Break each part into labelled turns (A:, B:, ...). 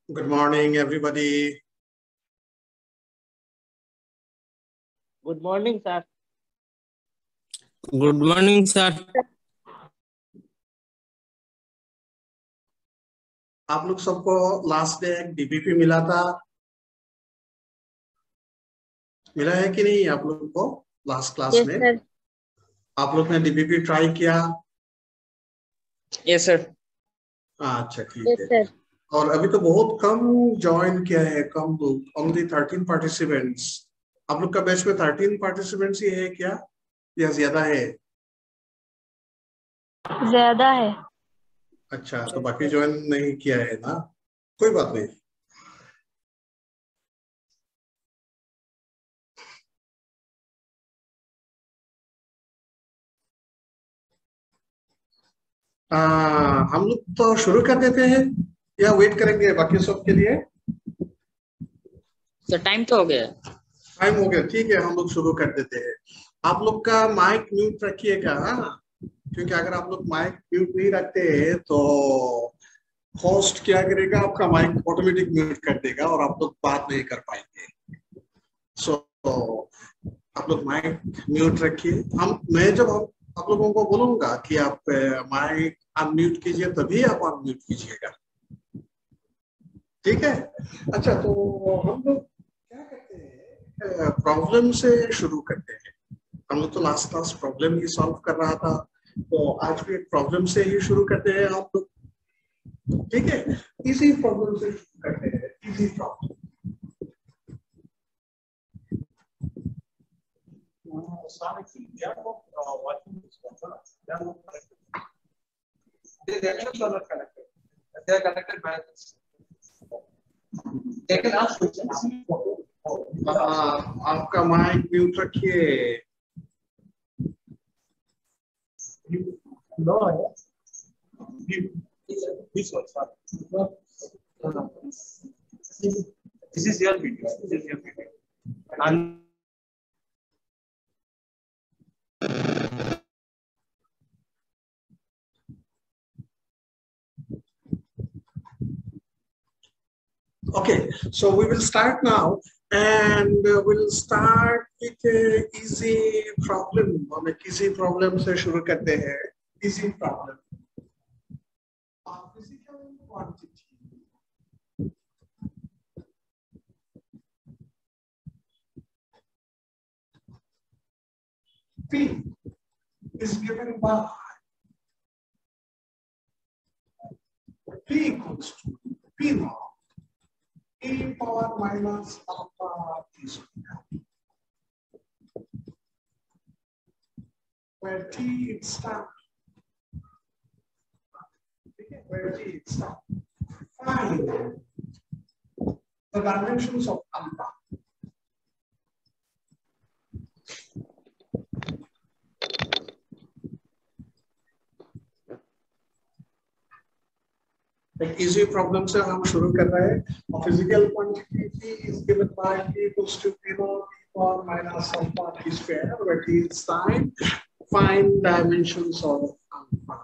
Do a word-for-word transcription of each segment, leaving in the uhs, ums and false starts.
A: Good morning, everybody.
B: Good morning, sir.
C: Good morning, sir.
A: आप लोग सबको लास्ट डे एक डीपीपी मिला था, मिला है कि नहीं आप लोग को लास्ट क्लास
D: Yes,
A: में?
D: sir.
A: आप लोग ने डीपीपी ट्राई किया?
C: Yes, sir.
A: अच्छा, ठीक
D: Yes,
A: है।
D: sir.
A: और अभी तो बहुत कम ज्वाइन किया है, कम लोग, ओनली थर्टीन पार्टिसिपेंट्स। आप लोग का बैच में थर्टीन पार्टिसिपेंट्स ही है क्या या ज्यादा है?
D: ज्यादा है।
A: अच्छा, तो बाकी ज्वाइन नहीं किया है ना, कोई बात नहीं। आ, हम लोग तो शुरू कर देते हैं या वेट करेंगे बाकी सब के लिए?
C: सर टाइम तो हो गया।
A: टाइम हो गया, ठीक है, हम लोग शुरू कर देते हैं। आप लोग का माइक म्यूट रखिएगा, हाँ, क्योंकि अगर आप लोग माइक म्यूट नहीं रखते तो होस्ट क्या करेगा, आपका माइक ऑटोमेटिक म्यूट कर देगा और आप लोग बात नहीं कर पाएंगे। सो so, आप लोग माइक म्यूट रखिए। हम मैं जब आप, आप लोगों को बोलूंगा कि आप माइक अनम्यूट कीजिए तभी आप अनम्यूट कीजिएगा, ठीक है? अच्छा, तो हम लोग क्या करते हैं, प्रॉब्लम से शुरू करते हैं। हम लोग तो लास्ट क्लास प्रॉब्लम ही सॉल्व कर रहा था, तो आज भी एक प्रॉब्लम से ही शुरू करते हैं आप लोग, ठीक है? इसी प्रॉब्लम से शुरू करते हैं, easy problem.
E: These actions are not connected. They are connected by this. Take a last question.
A: आपका माइक म्यूट रखिए।
E: No, this one, sir. This is your video. This is your video. And
A: Okay, so we will start now, and uh, we'll start with a easy problem. हम एक easy problem से शुरू करते हैं। Easy problem. A physical quantity P is given by P equals to P naught e power minus alpha t square, where t is time, where t is time. Find the dimensions of alpha. एक easy problem से हम शुरू कर रहे हैं। Physical quantity p is given by p equals to p naught e power minus alpha t square, where t is time. Find dimensions of alpha.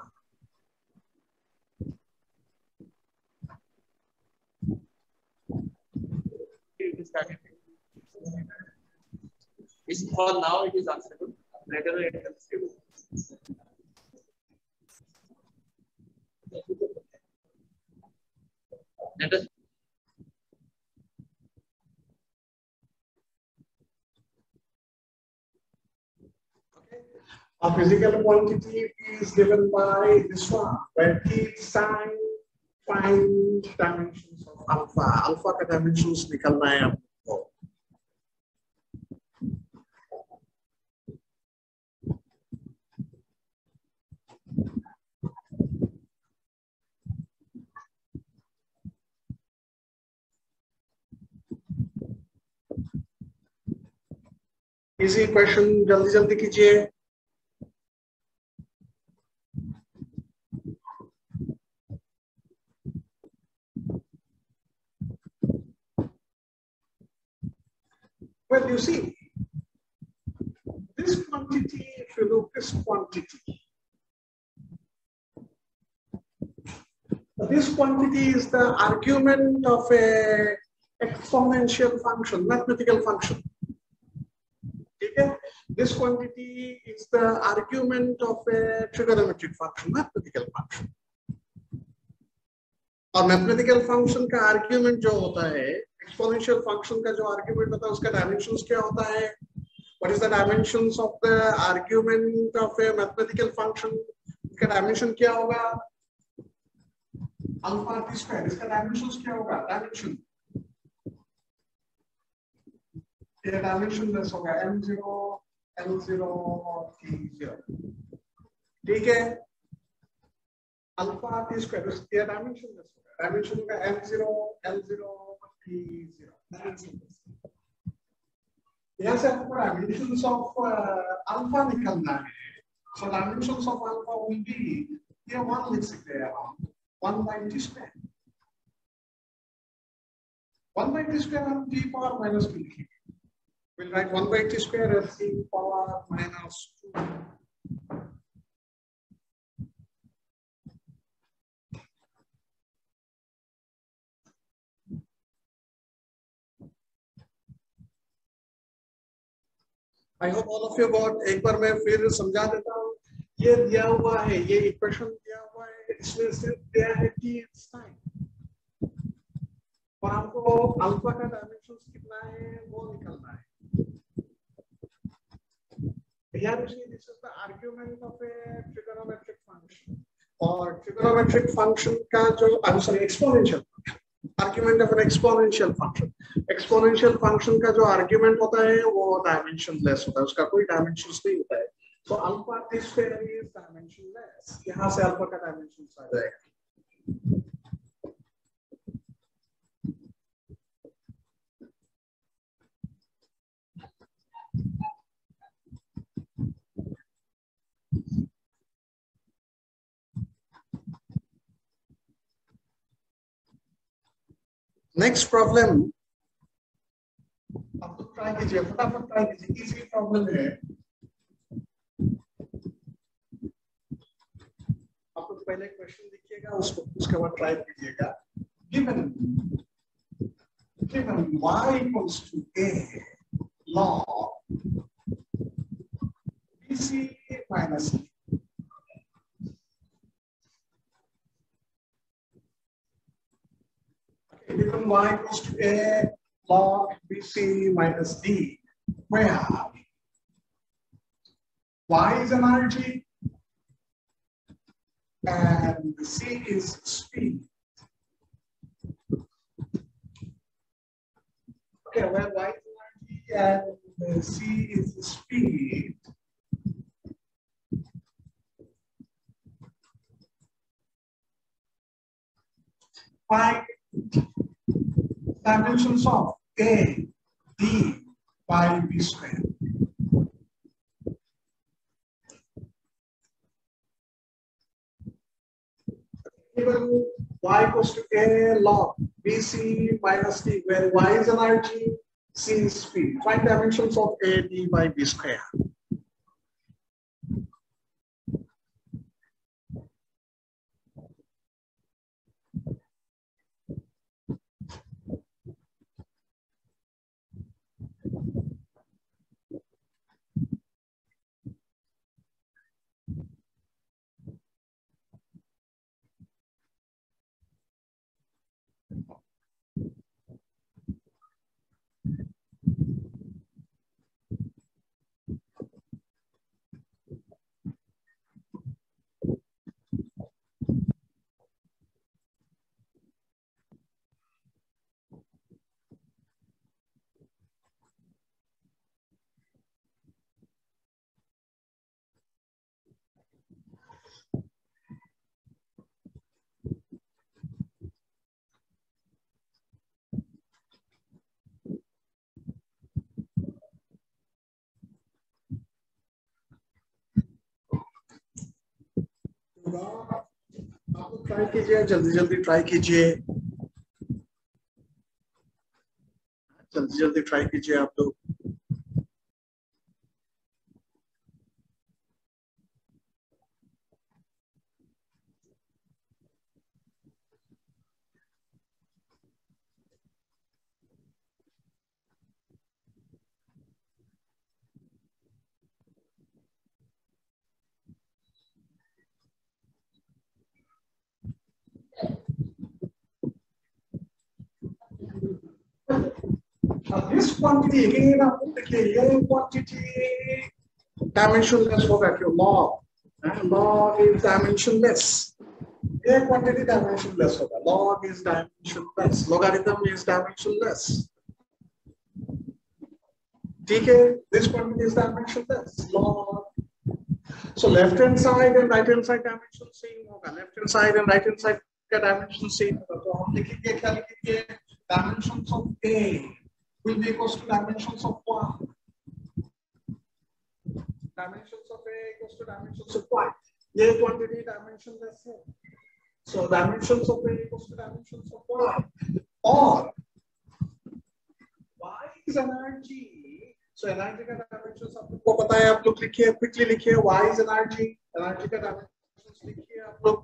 E: it is started. Is for now it is answerable. Later it is stable. Let us
A: A physical quantity p is given by this one, where t is time. Find dimensions of alpha. Alpha का dimensions निकलना है आपको। इसी question जल्दी जल्दी कीजिए। Well, you see, this quantity, if you look this quantity, this quantity is the argument of a exponential function, mathematical function. Okay? This quantity is the argument of a trigonometric function, mathematical function. और mathematical function का argument जो होता है, exponential function का जो argument होता है, उसका डायमेंशंस क्या होता है? What is the dimensions of the argument of a mathematical function? इसका डायमेंशन क्या होगा? Alpha T square. इसका डायमेंशंस क्या होगा? डायमेंशन ये डायमेंशन दस होगा m zero, l zero और t zero. ठीक है? अल्फा टी स्क्वायर इसका डायमेंशन दस होगा. डायमेंशन का m zero, l zero, t zero. Dimension यहाँ से आपको डायमेंशंस ऑफ अल्फा निकलना है. So dimensions of alpha will be here one लिख सकते हैं हम one by t square. one by t square हम t power minus two लिखेंगे. We'll write one by t square as t power minus two. I hope all of you got. एक बार मैं फिर समझा देता हूँ. ये दिया हुआ है, ये इक्वेशन दिया हुआ है, इसमें सिर्फ दिया है t sin. और हमको अल्फा का डायमेंशंस कितना है वो निकलना है. Here you see this is the argument of a trigonometric function. और trigonometric function का जो I'm sorry exponential argument of an exponential function. Exponential function का जो argument होता है वो dimensionless होता है, उसका कोई dimensions नहीं होता है. So alpha t square is dimensionless. यहाँ से alpha का dimensions आ जाएगा. Next problem. आप लोग ट्राई कीजिए, फटाफट ट्राई कीजिए. इजी प्रॉब्लम है. आप लोग पहले क्वेश्चन लिखिएगा, उसको उसके बाद ट्राई कीजिएगा. Given given y equals to a log bc minus d. Given y equals to a log bc minus d, where y is energy and c is speed. Okay, where y is energy and c is speed. Find dimensions of a, d by b square. Given y equals to a log bc minus d, where y is energy, c is speed. Find dimensions of a, d by b square. आप लोग try कीजिए, जल्दी जल्दी try कीजिए, जल्दी जल्दी try कीजिए आप लोग. अब this quantity again आप देखिए ये quantity dimensionless होगा क्यों? log log is dimensionless. ये quantity dimensionless होगा. log is dimensionless. logarithm is dimensionless. ठीक है? This quantity is dimensionless. log. So left hand side and right hand side dimension same होगा. Left hand side and right hand side का dimension same होगा. तो हम लिखेंगे क्या लिखेंगे? Dimensions of A will be equals to dimensions of one. Dimensions of A equals to dimensions of Y. ये quantity dimensionless है. So dimensions of A equals to dimensions of Y. Or Y is energy. So energy का dimensions आप लोग को पता है, आप लोग लिखिए, quickly लिखिए. Y is energy. Energy का dimensions लिखिए आप लोग.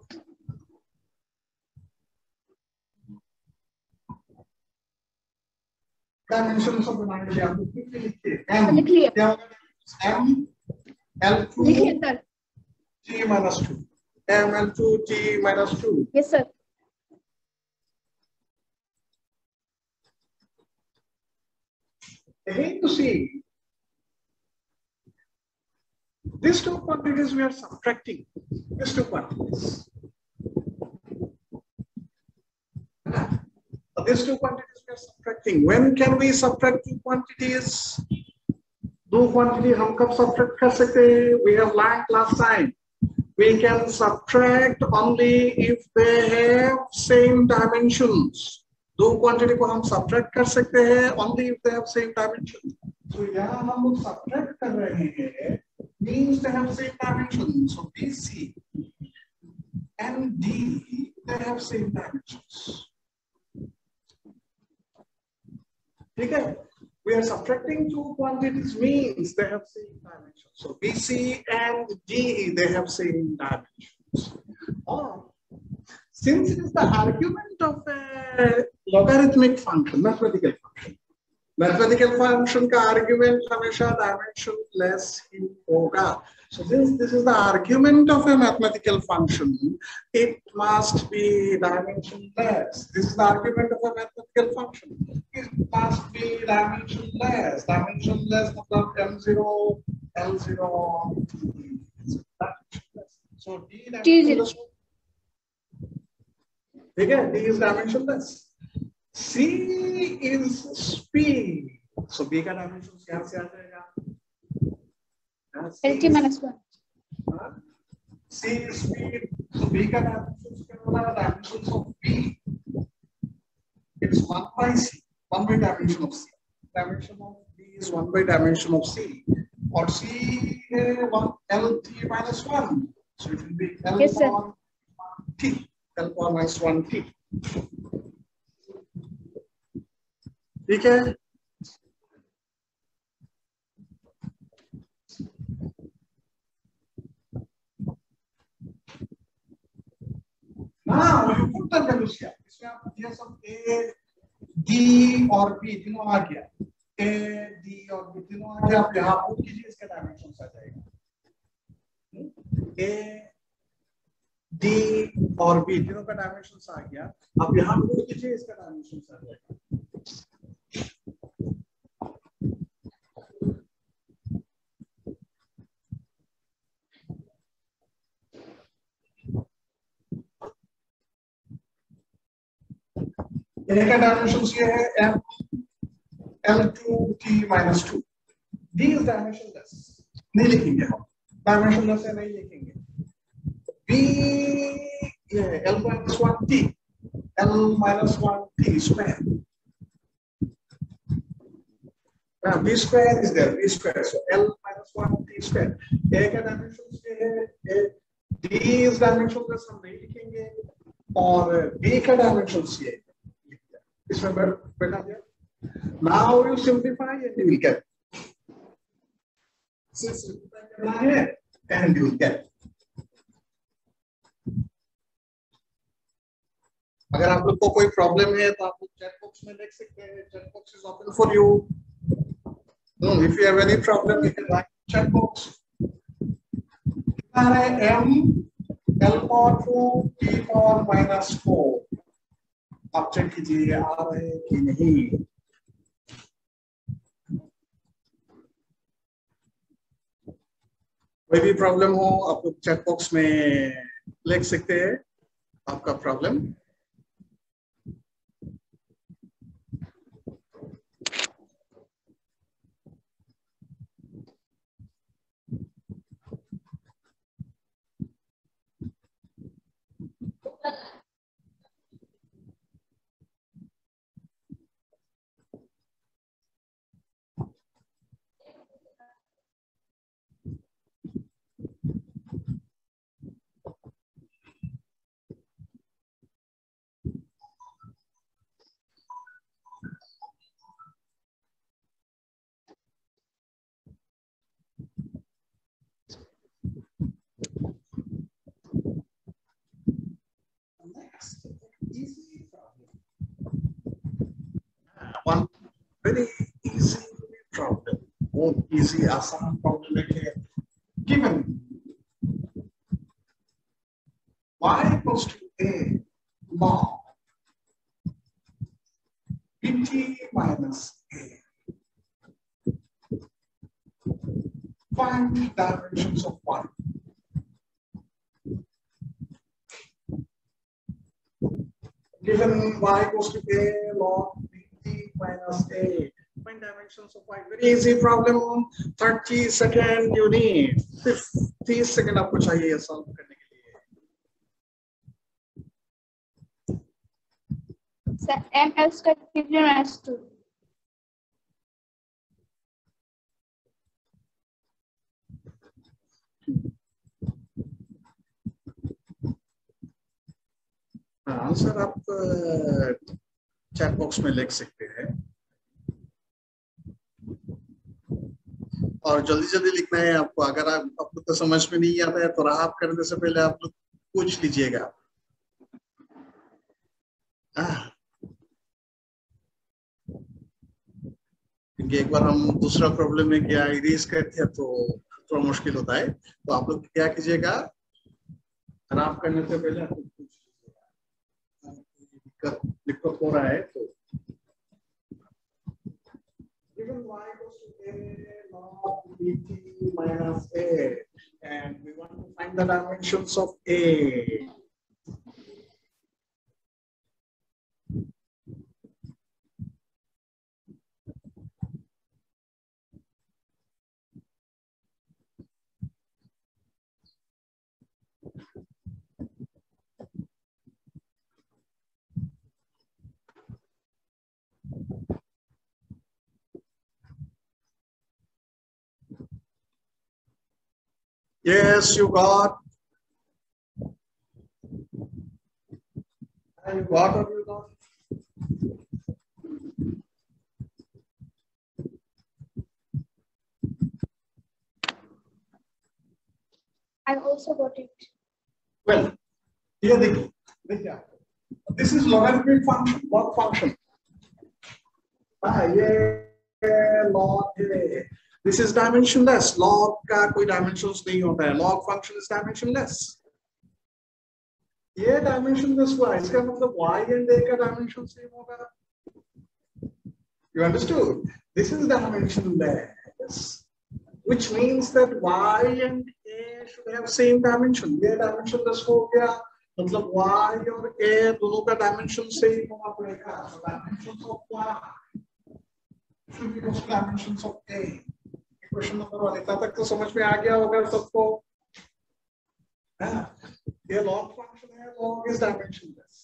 A: Dimensions of energy आप लोग quickly लिखिए. M क्या होगा? M L two T minus two. M L two T minus two.
C: Yes, sir.
A: Again, to see these two quantities we are subtracting. These two quantities. These two quantities we are subtracting. When can we subtract two quantities? दो quantity हम कब subtract कर सकते हैं? We have learned last time. We can subtract only if they have same dimensions. दो quantity को हम subtract कर सकते हैं only if they have same dimensions. So यहाँ हम लोग subtract कर रहे हैं means they have same dimensions. So B C and D they have same dimensions. ठीक है? We are subtracting two quantities means they have same dimensions. So B C and D E they have same dimensions. Or since it is the argument of a logarithmic function, mathematical function, mathematical function का argument हमेशा dimensionless ही होगा. So since this is the argument of a mathematical function, it must be dimensionless. This is the argument of a mathematical function. It must be dimensionless. Dimensionless मतलब M zero, L zero, dimensionless. So D dimensionless. ठीक है? D is dimensionless. C is speed. So B का dimension यहाँ से आ जाएगा.
C: L T minus one.
A: C is speed. So B का dimensions क्या होगा? Dimensions of B. It's one by C. One by dimension of C. Dimension of B is one by dimension of C. Or C is one L T minus one. So it will be L
C: yes,
A: one T. L one minus one T. ठीक है? Now you put the values here. इसमें आप ये सब A, D और B तीनों आ गया. A, D और B तीनों आ गया. आप यहाँ पुट कीजिए, इसका डायमेंशन आ जाएगा. A, D और B तीनों का डायमेंशन आ गया. आप यहाँ पुट कीजिए, इसका डायमेंशन आ जाएगा. A का डायमेंशन ये है M L two T minus two. D is dimensionless. नहीं लिखेंगे हम. Dimensionless है, नहीं लिखेंगे. B ये L minus one T. L minus one T square. Now B square is there. B square. So L minus one T square. A का dimension ये है. D is dimensionless, हम नहीं लिखेंगे. और B का डायमेंशन ये है. इसमें बैठा दिया. Now you simplify and you will get. Simplify करना है and you will get. अगर आप लोग को कोई प्रॉब्लम है तो आप लोग चैट बॉक्स में लिख सकते हैं. Chat box is open for you. No, if you have any problem, you can write chat box. कितना है? M L power two T power minus four. आप चेक कीजिए आ रहे कि नहीं. कोई भी प्रॉब्लम हो आप लोग चैट बॉक्स में लिख सकते हैं आपका problem. Next, easy problem. One very easy problem. बहुत easy आसान problem है कि given y equals to a log bt minus a. Find dimensions of y. Given y equals to a log bt minus a. Find dimensions of y. Very easy problem. thirty second you need. thirty second आपको चाहिए ये solve करने के लिए.
C: Sir, M S का division S two.
A: Answer आप chat box में लिख सकते हैं और जल्दी जल्दी लिखना है आपको। अगर आप आपको तो समझ में नहीं आता है तो राहत करने से पहले आप लोग पूछ लीजिएगा। क्योंकि एक बार हम दूसरा प्रॉब्लम में क्या इरेज करते हैं तो थोड़ा मुश्किल होता है, तो आप लोग क्या कीजिएगा, राहत करने से पहले आप लोग पूछ लीजिएगा। दिक्कत हो रहा है तो given y equals to a log bt minus a and we want to find the dimensions of a. Yes, you got. You got or you got?
C: I also got it.
A: Well, here देखिए, देखिए this is logarithmic function. What function? Ah, ये log है. This is dimensionless. Log का कोई dimensions नहीं होता है. Log function is dimensionless. ये dimensionless हुआ, इसका मतलब y and a का dimension same होगा. You understood? This is dimensionless, which means that y and a should have same dimension. ये dimensionless हो गया, मतलब y और a दोनों का dimension same होना पड़ेगा. So dimensions of y should be equal to dimensions of a. Question number one इतना तक तो समझ में आ गया होगा सबको। ये लॉग फंक्शन है, log is dimensionless,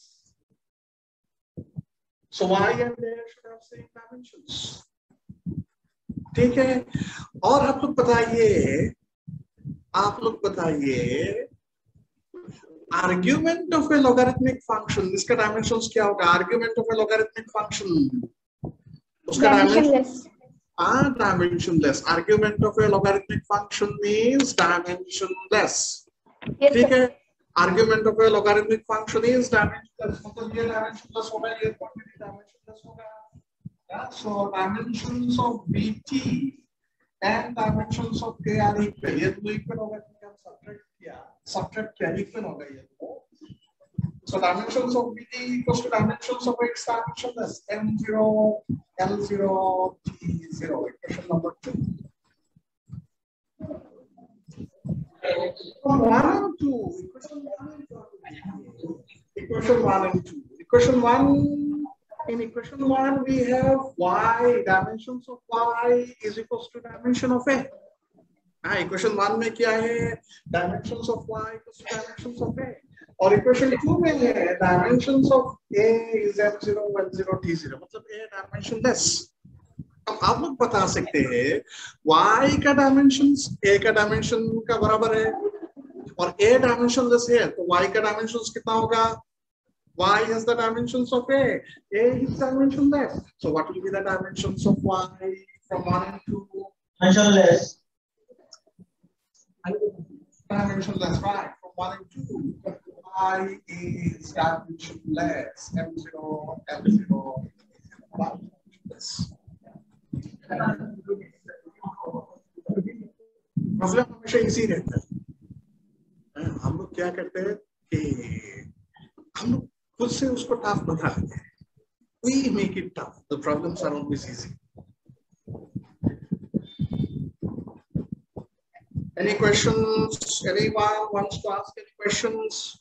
A: so y and a should have same dimensions. ठीक है, और आप लोग बताइए, आप लोग बताइए argument of a logarithmic function, इसका डायमेंशंस क्या होगा? Argument of a logarithmic function, उसका dimension are dimensionless. Argument of a logarithmic function means dimensionless.
C: Yes,
A: ठीक है, argument of a logarithmic function is dimensionless. मतलब ये dimensionless होगा, ये quantity dimensionless होगा. Yeah, so dimensions of bt and dimensions of a are equal. ये दो equal होगा क्योंकि हम subtract किया, subtract किया, equal होगा ये दो. So dimensions of bt equals to dimensions of x dimensionless. M zero, L zero, T zero. Equation number two. From one and two. Equation one and two. Equation one and two. Equation one. In equation one, we have y, dimensions of y is equals to dimension of a. हाँ, equation one में क्या है? Dimensions of y equals to dimensions of a. और equation two में है dimensions of a is m zero, l zero, t zero. मतलब a dimensionless. अब आप लोग बता सकते हैं y का dimensions a का dimension का बराबर है और a dimensionless है तो y का dimensions कितना होगा? Y has the dimensions of A. A is dimensionless. So what will be the dimensions of Y from one and two?
E: Dimensionless.
A: Dimensionless, right? From one and two, Y is dimensionless. M zero, L zero, Y dimensionless. Problem हमेशा इसी रहता है। हम लोग क्या करते हैं कि हम लोग खुद से उसको टफ बना लेते हैं। We make it tough. The problems are always easy. Any questions? Anyone wants to ask any questions?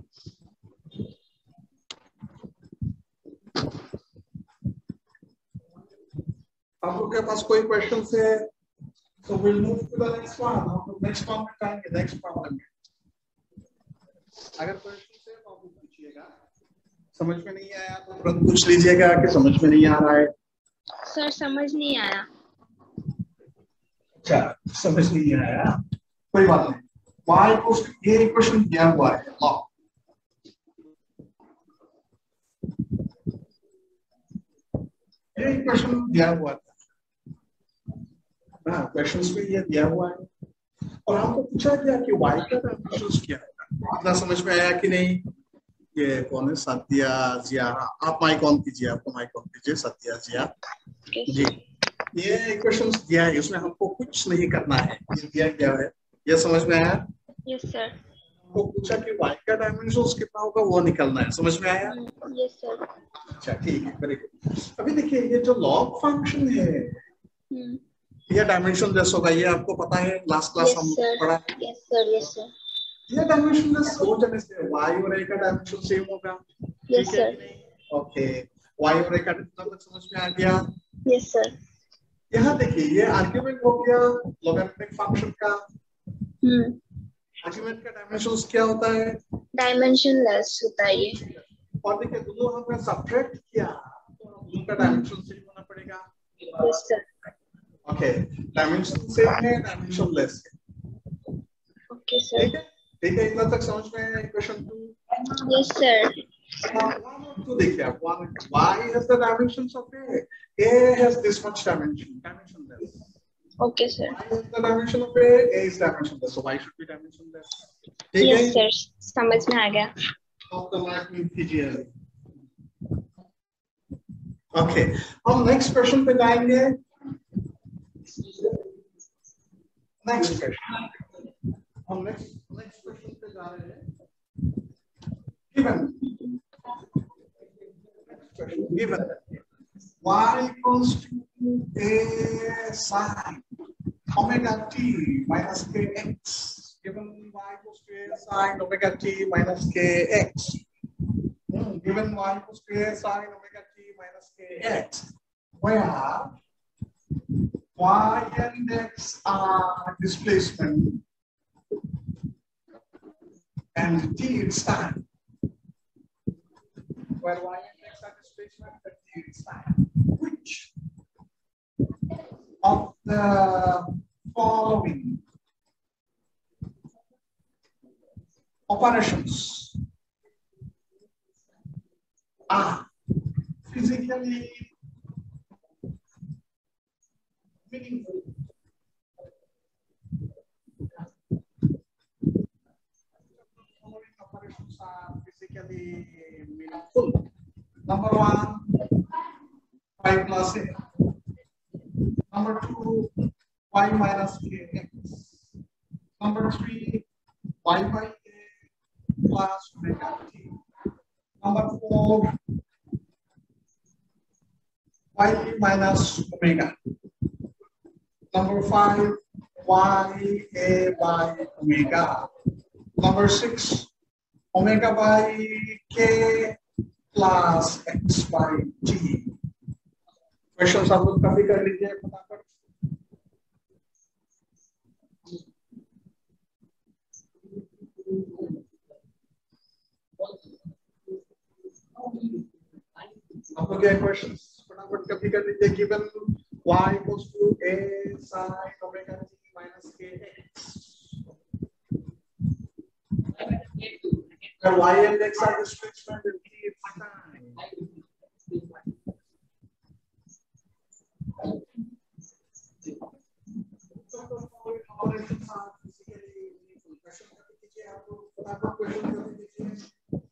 A: आप लोग के पास कोई questions है? So we'll move to the next one. Next one में जाएंगे. Next problem में. अगर questions है तो आप लोग पूछिएगा. समझ में नहीं आया तो तुरंत पूछ लीजिएगा कि समझ में नहीं आ रहा है।
C: सर समझ नहीं आया।
A: अच्छा, समझ नहीं आया, कोई बात नहीं। y equals to a equation दिया हुआ है, लॉ ये इक्वेशन दिया हुआ था, हाँ क्वेश्चंस में ये दिया हुआ है और हमको पूछा गया कि y का डायमेंशंस क्या है। इतना समझ में आया कि नहीं? ये कौन है? सत्या जिया। आप माइक ऑन कीजिए, आपको माइक ऑन कीजिए। सत्या जिया जी, ये इक्वेशंस दिया है, इसमें हमको कुछ नहीं करना है, ये दिया गया है। ये समझ में आया?
C: Yes sir.
A: हमको पूछा कि y का डायमेंशंस कितना होगा वो निकलना है। समझ में आया?
C: Yes sir.
A: अच्छा ठीक है, वेरी गुड। अभी देखिए ये जो लॉग फंक्शन है ये डायमेंशन लेस होगा, ये आपको पता है, लास्ट क्लास हम पढ़ा।
C: Yes sir, yes sir.
A: ये डायमेंशन लेस हो जाने से y और a का डायमेंशन सेम होगा।
C: Yes sir.
A: ओके, y और a का डिफरेंस तक समझ में आ गया?
C: Yes sir.
A: यहाँ देखिए ये आर्गुमेंट हो गया लॉगरिथमिक फंक्शन का।
C: हम्म,
A: आर्गुमेंट का डायमेंशंस क्या होता है?
C: डायमेंशन लेस होता है ये।
A: और देखिए दोनों हमने सब्ट्रैक्ट किया तो दोनों का डायमेंशन सेम होना पड़ेगा।
C: Yes sir.
A: Okay, dimension same है, डायमेंशन लेस है।
C: Okay sir.
A: ठीक है, ठीक है, इतना तक समझ में आया इक्वेशन टू?
C: Yes sir.
A: तो देखिए आप one y has the dimensions of a, a has this much dimension, dimensionless.
C: Okay sir.
A: y has the dimension of a, a is dimensionless, so y should be dimensionless. ठीक है?
C: Yes sir, समझ में आ गया।
A: Of the mark में कीजिए। Okay, हम next question पे जाएंगे। नेक्स्ट क्वेश्चन, हम नेक्स्ट नेक्स्ट क्वेश्चन पे जा रहे हैं। Given, given y equals to a sine omega t minus kx. Given y equals to a sine omega t minus kx. Hmm, given y equals to a sine omega t minus kx, where y and x are displacement and t is time. Where y and x are displacement and t is time. Which of the following operations are physically meaningful? Following operations are physically meaningful. Number one, y plus a. Number two, y minus kx. Number three, y by a plus omega t. Number four, y minus omega. Number five, y a by omega. Number six, omega by k plus x by t. Question आप लोग काफी कर लीजिए फटाफट। आप लोग क्या question फटाफट कॉपी कर लीजिए। Given y equals to a sin omega t minus kx, where y and x are displacement and t is time. Operations are physically meaningful. Question copy कीजिए आप लोग फटाफट क्वेश्चन कॉपी कीजिए।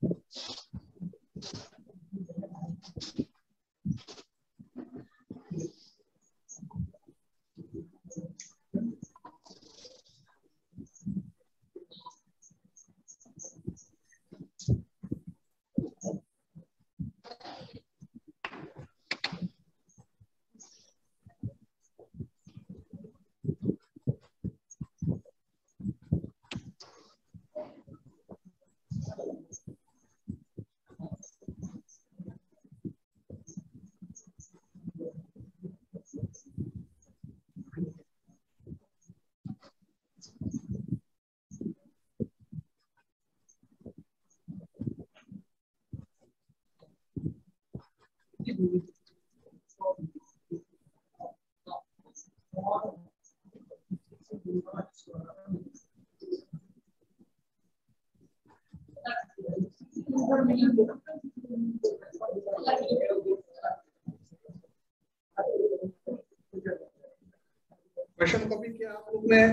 A: क्वेश्चन कॉपी किया आप लोग ने?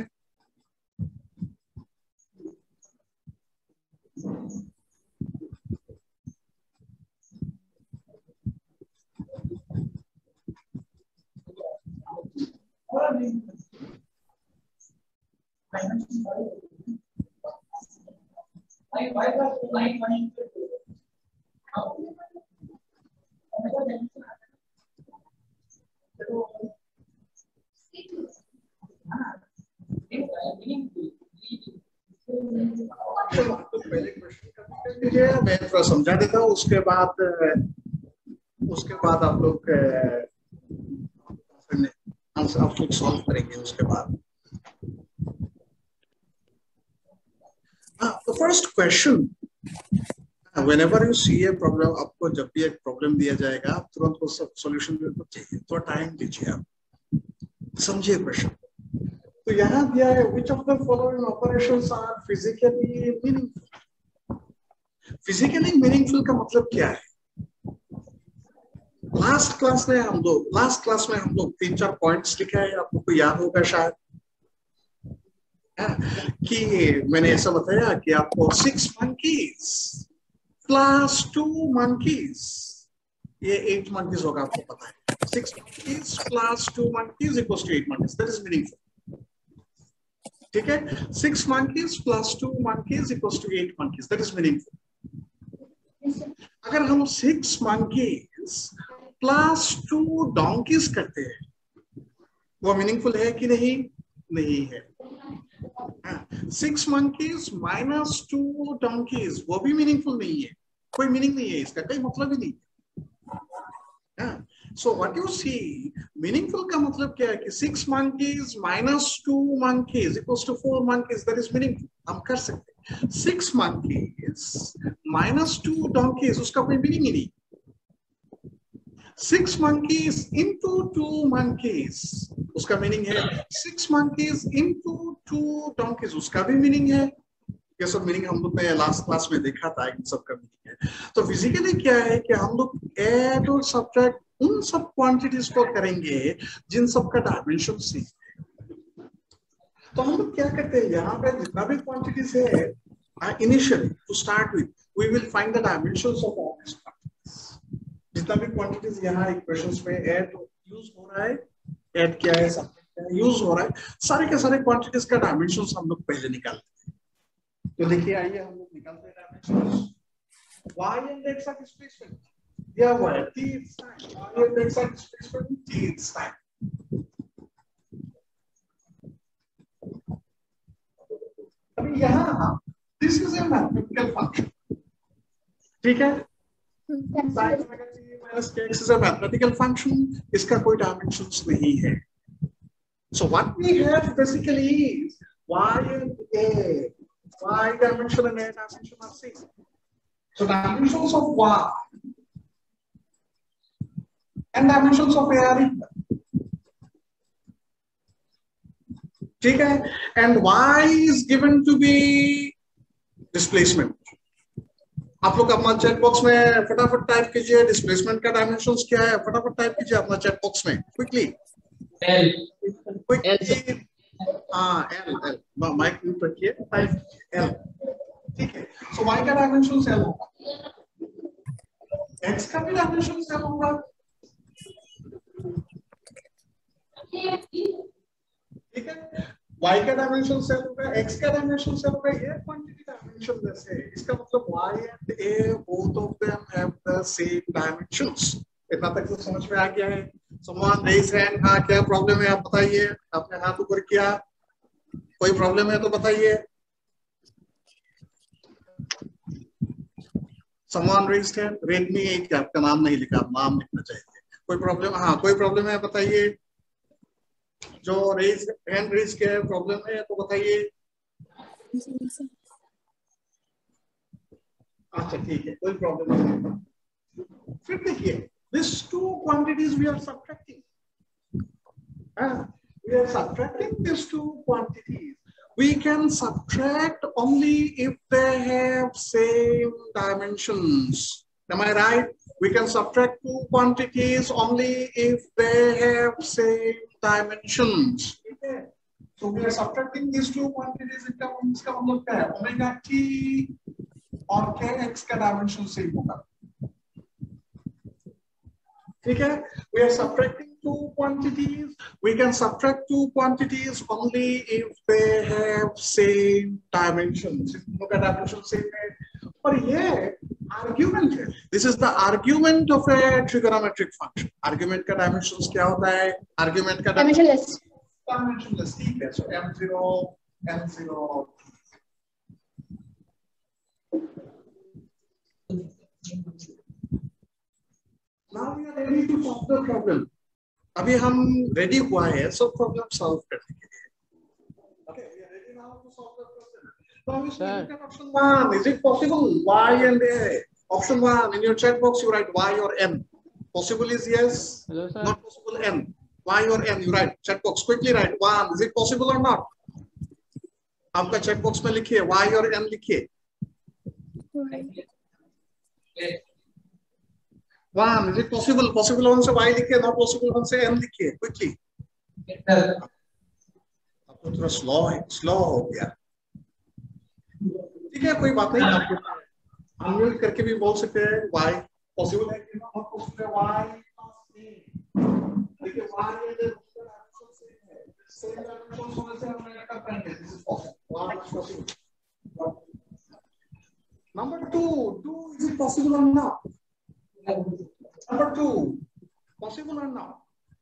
A: पहले क्वेश्चन कर लीजिए, मैं थोड़ा समझा देता हूँ, उसके बाद उसके बाद आप लोग आप लोग सॉल्व करेंगे उसके बाद। The first question, whenever you see a problem, आपको जब भी एक प्रॉब्लम दिया जाएगा आप तुरंत वो सब सॉल्यूशन देना चाहिए, थोड़ा टाइम दीजिए, आप समझिए क्वेश्चन। तो यहाँ दिया है which of the following operations are physically meaningful? Physically meaningful का मतलब क्या है? लास्ट क्लास में हम लोग लास्ट क्लास में हम लोग तीन चार पॉइंट्स लिखे हैं, आपको याद होगा शायद कि मैंने ऐसा बताया कि आपको six monkeys plus two monkeys, ये एट मंकीज होगा, आपको पता है। Six monkeys plus two monkeys equals to eight monkeys, that is meaningful. ठीक है, six monkeys plus two monkeys equals to eight monkeys, that is meaningful. अगर हम six monkeys plus two donkeys करते हैं, वो मीनिंगफुल है कि नहीं? नहीं है। Six monkeys minus two donkeys, वो भी मीनिंगफुल नहीं है, कोई मीनिंग नहीं है इसका, कोई मतलब ही नहीं है। So what you see, meaningful का मतलब क्या है कि six monkeys minus two monkeys equals to four monkeys, that is meaningful. हम कर सकते हैं। Six monkeys minus two donkeys, उसका कोई मीनिंग ही नहीं। Six monkeys into two monkeys, उसका मीनिंग है। Six monkeys into two donkeys, उसका भी मीनिंग है। ये सब मीनिंग हम लोग ने लास्ट क्लास में देखा था, इन सब का मीनिंग है। तो फिजिकली क्या है कि हम लोग ऐड और सब्ट्रैक्ट उन सब क्वांटिटीज को करेंगे जिन सब का डायमेंशन सेम है। तो हम लोग क्या करते हैं, यहाँ पे जितना भी क्वांटिटीज है, initially to start with we will find the dimensions of all this quantities. जितना भी क्वांटिटीज यहाँ इक्वेशंस में ऐड यूज हो रहा है, ऐड किया है, सब यूज हो रहा है, सारे के सारे क्वांटिटीज का डायमेंशंस हम लोग पहले निकालते हैं। तो देखिए, आइए हम लोग निकालते हैं dimensions. y and x are displacement दिया हुआ है, t is time, y and x are displacement, t is time। But यहाँ this is a mathematical function, ठीक है। sin omega t minus kx is a mathematical function, इसका कोई dimensions नहीं है। So what we have basically is y and a, y dimension and a dimension are same. So dimensions of y and dimensions of a are equal, ठीक है। And y is given to be displacement। आप लोग अपना chat box में फटाफट type कीजिए displacement का dimensions क्या है, फटाफट टाइप कीजिए अपना चैट बॉक्स में क्विकली
B: L
A: क्विकली। हाँ एल एल माइक म्यूट रखिए, टाइप एल, ठीक है। सो y का डायमेंशंस एल होगा, x का भी डायमेंशंस एल होगा, ठीक है। y का डायमेंशन सेल होगा, x का डायमेंशन सेल होगा, ये क्वांटिटी डायमेंशन जैसे, इसका मतलब y and a both of them have the same dimensions। इतना तक तो समझ में आ गया है। someone raise hand, हाँ क्या प्रॉब्लम है आप बताइए, आपने हाथ ऊपर किया, कोई प्रॉब्लम है तो बताइए। someone raised hand, Redmi eight, आपका नाम नहीं लिखा, नाम लिखना चाहिए। कोई प्रॉब्लम, हाँ कोई प्रॉब्लम है बताइए, जो रेज हैंड रेज के प्रॉब्लम है तो बताइए। अच्छा ठीक है, कोई प्रॉब्लम नहीं। फिर देखिए this two quantities we are subtracting, we are subtracting this two quantities. We can subtract only if they have same dimensions. Am I right? We can subtract two quantities only if they have same dimensions. Okay. So we are subtracting these two quantities. इसका मतलब क्या है? Omega t और kx का dimension same होगा, ठीक है। We are subtracting two quantities. We can subtract two quantities only if they have same dimensions. इनका dimension same है, और ये argument है। This is the argument of a trigonometric function. Argument का dimensions क्या होता है? Argument का
C: dimensionless.
A: Dimensionless, ठीक है। So m zero, n zero. Now we are ready to solve the problem. अभी हम ready हुआ है सब problem solve करने के लिए। Okay, we are ready now to solve the problem. Now we should look at option one. Is it possible y and a? Option one, in your chat box you write y or n. Possible is yes.
B: Hello, sir.
A: Not possible n. Y or n you write. Chat box quickly write one. Is it possible or not? आपका chat box में लिखिए y और n लिखिए। One, is it possible? Possible one से y लिखिए, not possible one से n लिखिए quickly। अब तो थोड़ा स्लो है, स्लो हो गया, ठीक है कोई बात नहीं। आप अनम्यूट करके भी बोल सकते हैं y पॉसिबल है कि नॉट पॉसिबल है। y देखिए y ये सेम डायमेंशन होने से हम क्या कर पाएंगे, this is possible, y is possible. Number two, two is it possible और not? Number two, possible or not?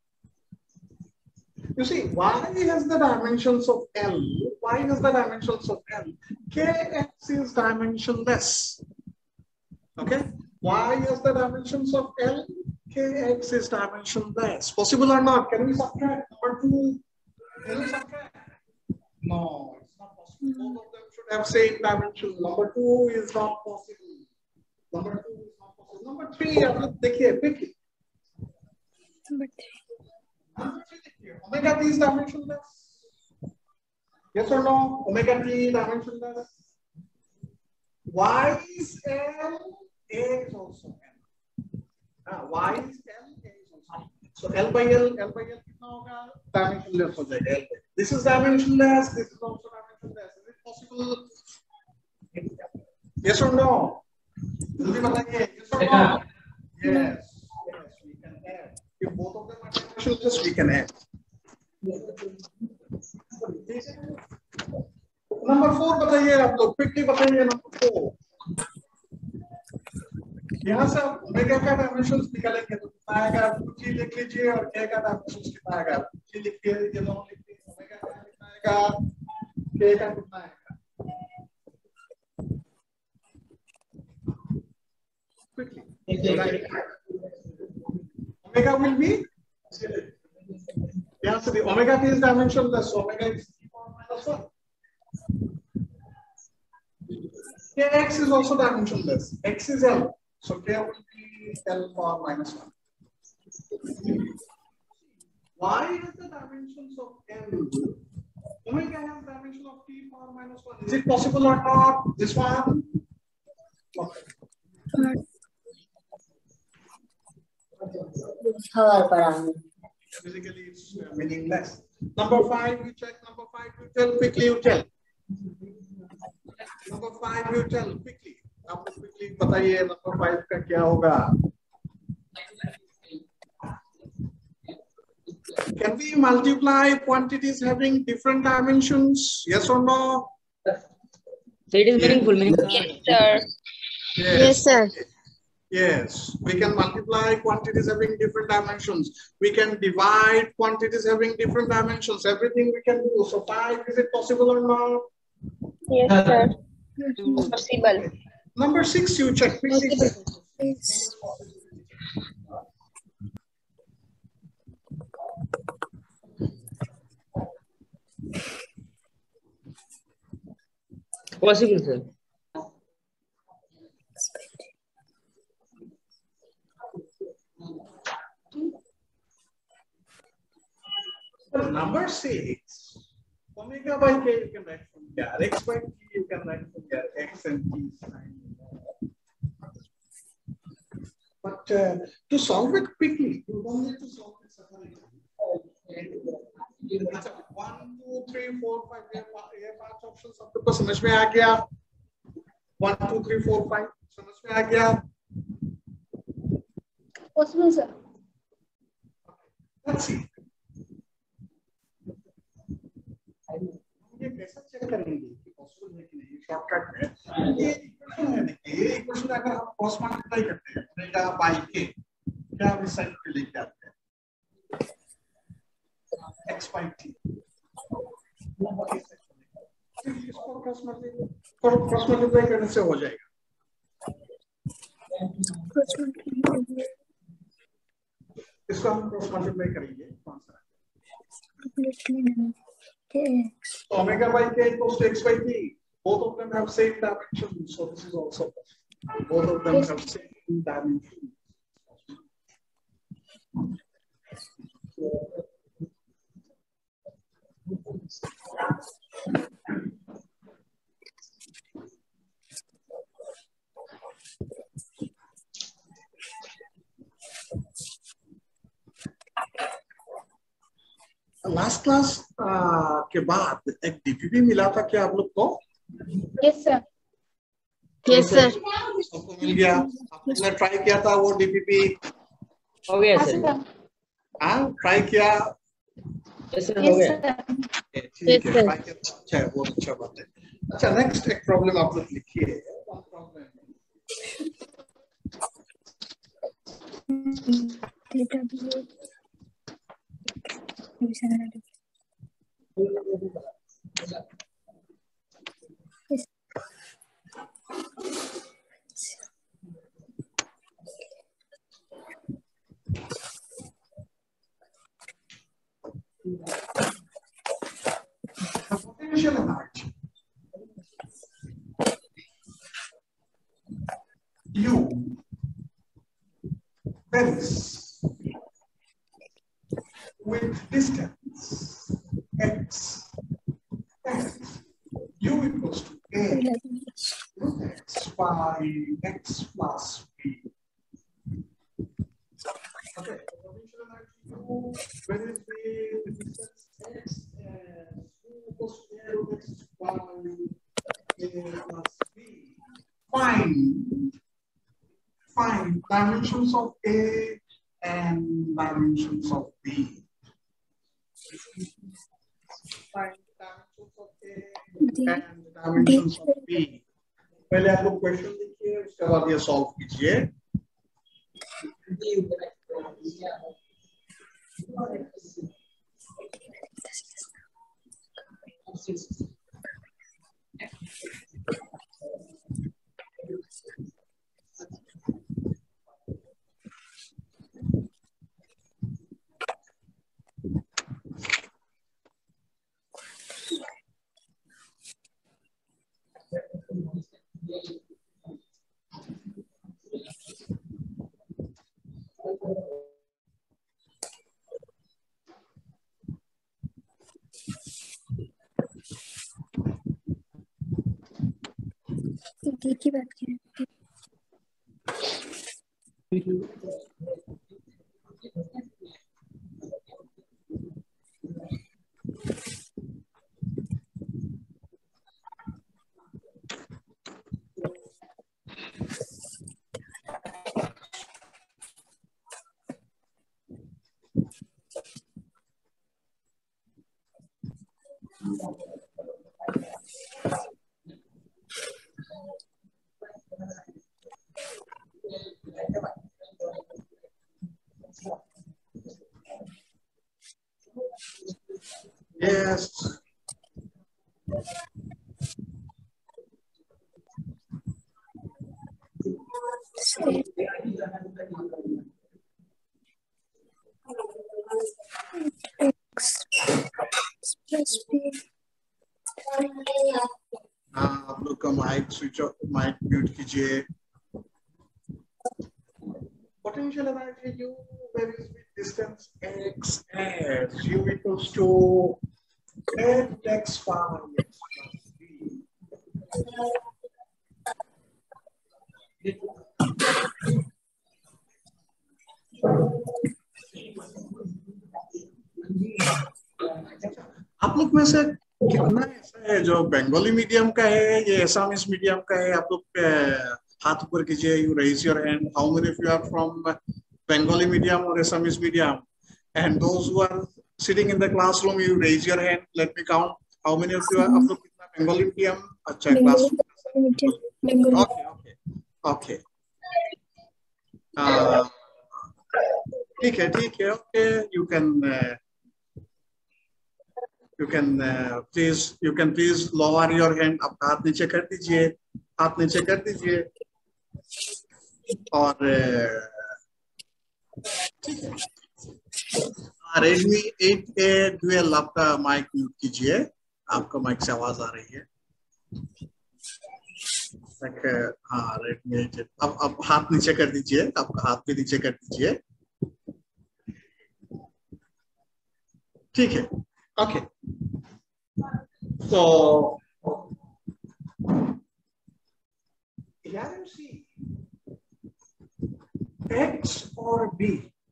A: You see, y has the dimensions of L. Y has the dimensions of L. Kx is dimensionless. Okay? Y has the dimensions of L. Kx is dimensionless. Possible or not? Can we subtract? Number two, can we subtract? No, it's not possible. Both of them should have same dimension. Number two is not possible. Number two is not possible. Number three, आप लोग देखिए quickly. Number three. Number three देखिए. Omega t is dimensionless. Yes or no? Omega t dimensionless. Y is L, A is also L. Ah, Y is L, A is also L. So L by L, L by L कितना होगा? Dimensionless हो जाएगा L by. This is dimensionless. This is also dimensionless. Is it possible? Yes or no? जल्दी बताइए, yes or no? Yes, yes, we can add. If both of them are dimensionless, we can add. Number four बताइए आप लोग, quickly बताइए number four. यहाँ से आप omega का डायमेंशंस निकालेंगे तो कितना आएगा? जी लिख लीजिए और k का डायमेंशंस कितना आएगा? जी लिखिए, ये दोनों लिखिए। ओमेगा का कितना आएगा? k का कितना आएगा? Right. Omega will be, yeah, so the omega t is dimensionless, so omega is t power minus one. Kx is also dimensionless. X is L, so k will be L power minus one. Y has the dimensions of L. Omega has dimension of t power minus one. Is it possible or not? This one? Okay. Basically, it's uh, meaningless. Number five, you check. Number five, you tell quickly. You tell. Number five, you tell quickly. आप quickly बताइए number five का क्या होगा? Can we multiply quantities having different dimensions? Yes or no?
B: So it is meaningful. meaningful.
C: Yes, sir.
A: Yes.
C: Yes, sir.
A: Yes, we can multiply quantities having different dimensions. We can divide quantities having different dimensions. Everything we can do. So five, is it possible or not?
C: Yes, sir. Possible.
A: Number six, you check. Quickly.
B: Possible, sir.
A: Number six, omega by k you can write from here. X by t you can write from here. X and t sign. But uh, to solve it quickly, you don't need to solve it separately. One, two, three, four, five. ये पांच options आपको समझ में आ गया? One, two, three, four, five. समझ में आ गया?
C: Possible, sir.
A: Let's see. ये कैसे चेक करेंगे कि पॉसिबल है कि नहीं? शॉर्टकट में ये इक्वेशन है ना, ये इक्वेशन अगर हम क्रॉस मल्टीप्लाई करते हैं ओमेगा बाय के क्या हम इस साइड पे लेके आते हैं x by t इसको क्रॉस मल्टीप्लाई क्रॉस मल्टीप्लाई करने से हो जाएगा इसको हम क्रॉस मल्टीप्लाई करेंगे कौन सा So omega by k equals to x by t. Both of them have same dimension. So this is also both of them have same dimension. Last class के बाद एक डीपीपी मिला था क्या आप लोग को?
C: Yes, sir. Yes, sir.
A: सबको मिल गया? आपने ट्राई किया था वो डीपीपी?
B: हो गया सर.
A: हाँ ट्राई किया?
B: Yes, sir. हो गया.
A: ठीक है ट्राई किया तो अच्छा है बहुत अच्छा बात है. अच्छा नेक्स्ट एक प्रॉब्लम आप लोग लिखिए. Potential energy U varies with distance x and U equals to a root x by x plus b. Okay, potential energy U varies with distance x and U equals to a root x by a plus b. Find find dimensions of a and dimensions of b. Find dimensions of a and dimensions of b. पहले आप लोग question लिखिए उसके बाद ये solve कीजिए.
D: एक ही बात करें।
A: Yes. हाँ, आप लोग का mic switch off, mic mute कीजिए। Potential energy U varies with distance x as U equals to f x five x plus b. आप लोग में से कितना ऐसा है जो बंगाली मीडियम का है, ये एसामीज मीडियम का है? आप लोग हाथ ऊपर कीजिए, you raise your hand. How many of you are from Bengali medium or Assamese medium? And those who are sitting in the classroom, you raise your hand. Let me count. How many of you are? आप लोग कितना Bengali medium? अच्छा, classroom. Okay, okay, okay. Uh, ठीक है, ठीक है. Okay, you can. Uh, You can uh, please, you can please lower your hand. आप हाथ नीचे कर दीजिए, हाथ नीचे कर दीजिए। और रेडमी एट ए डुअल आपका माइक म्यूट कीजिए, आपका माइक से आवाज आ रही है। हाँ, रेडमी एट, अब अब हाथ नीचे कर दीजिए, आपका हाथ भी नीचे कर दीजिए। ठीक है, okay. So here you see x और b,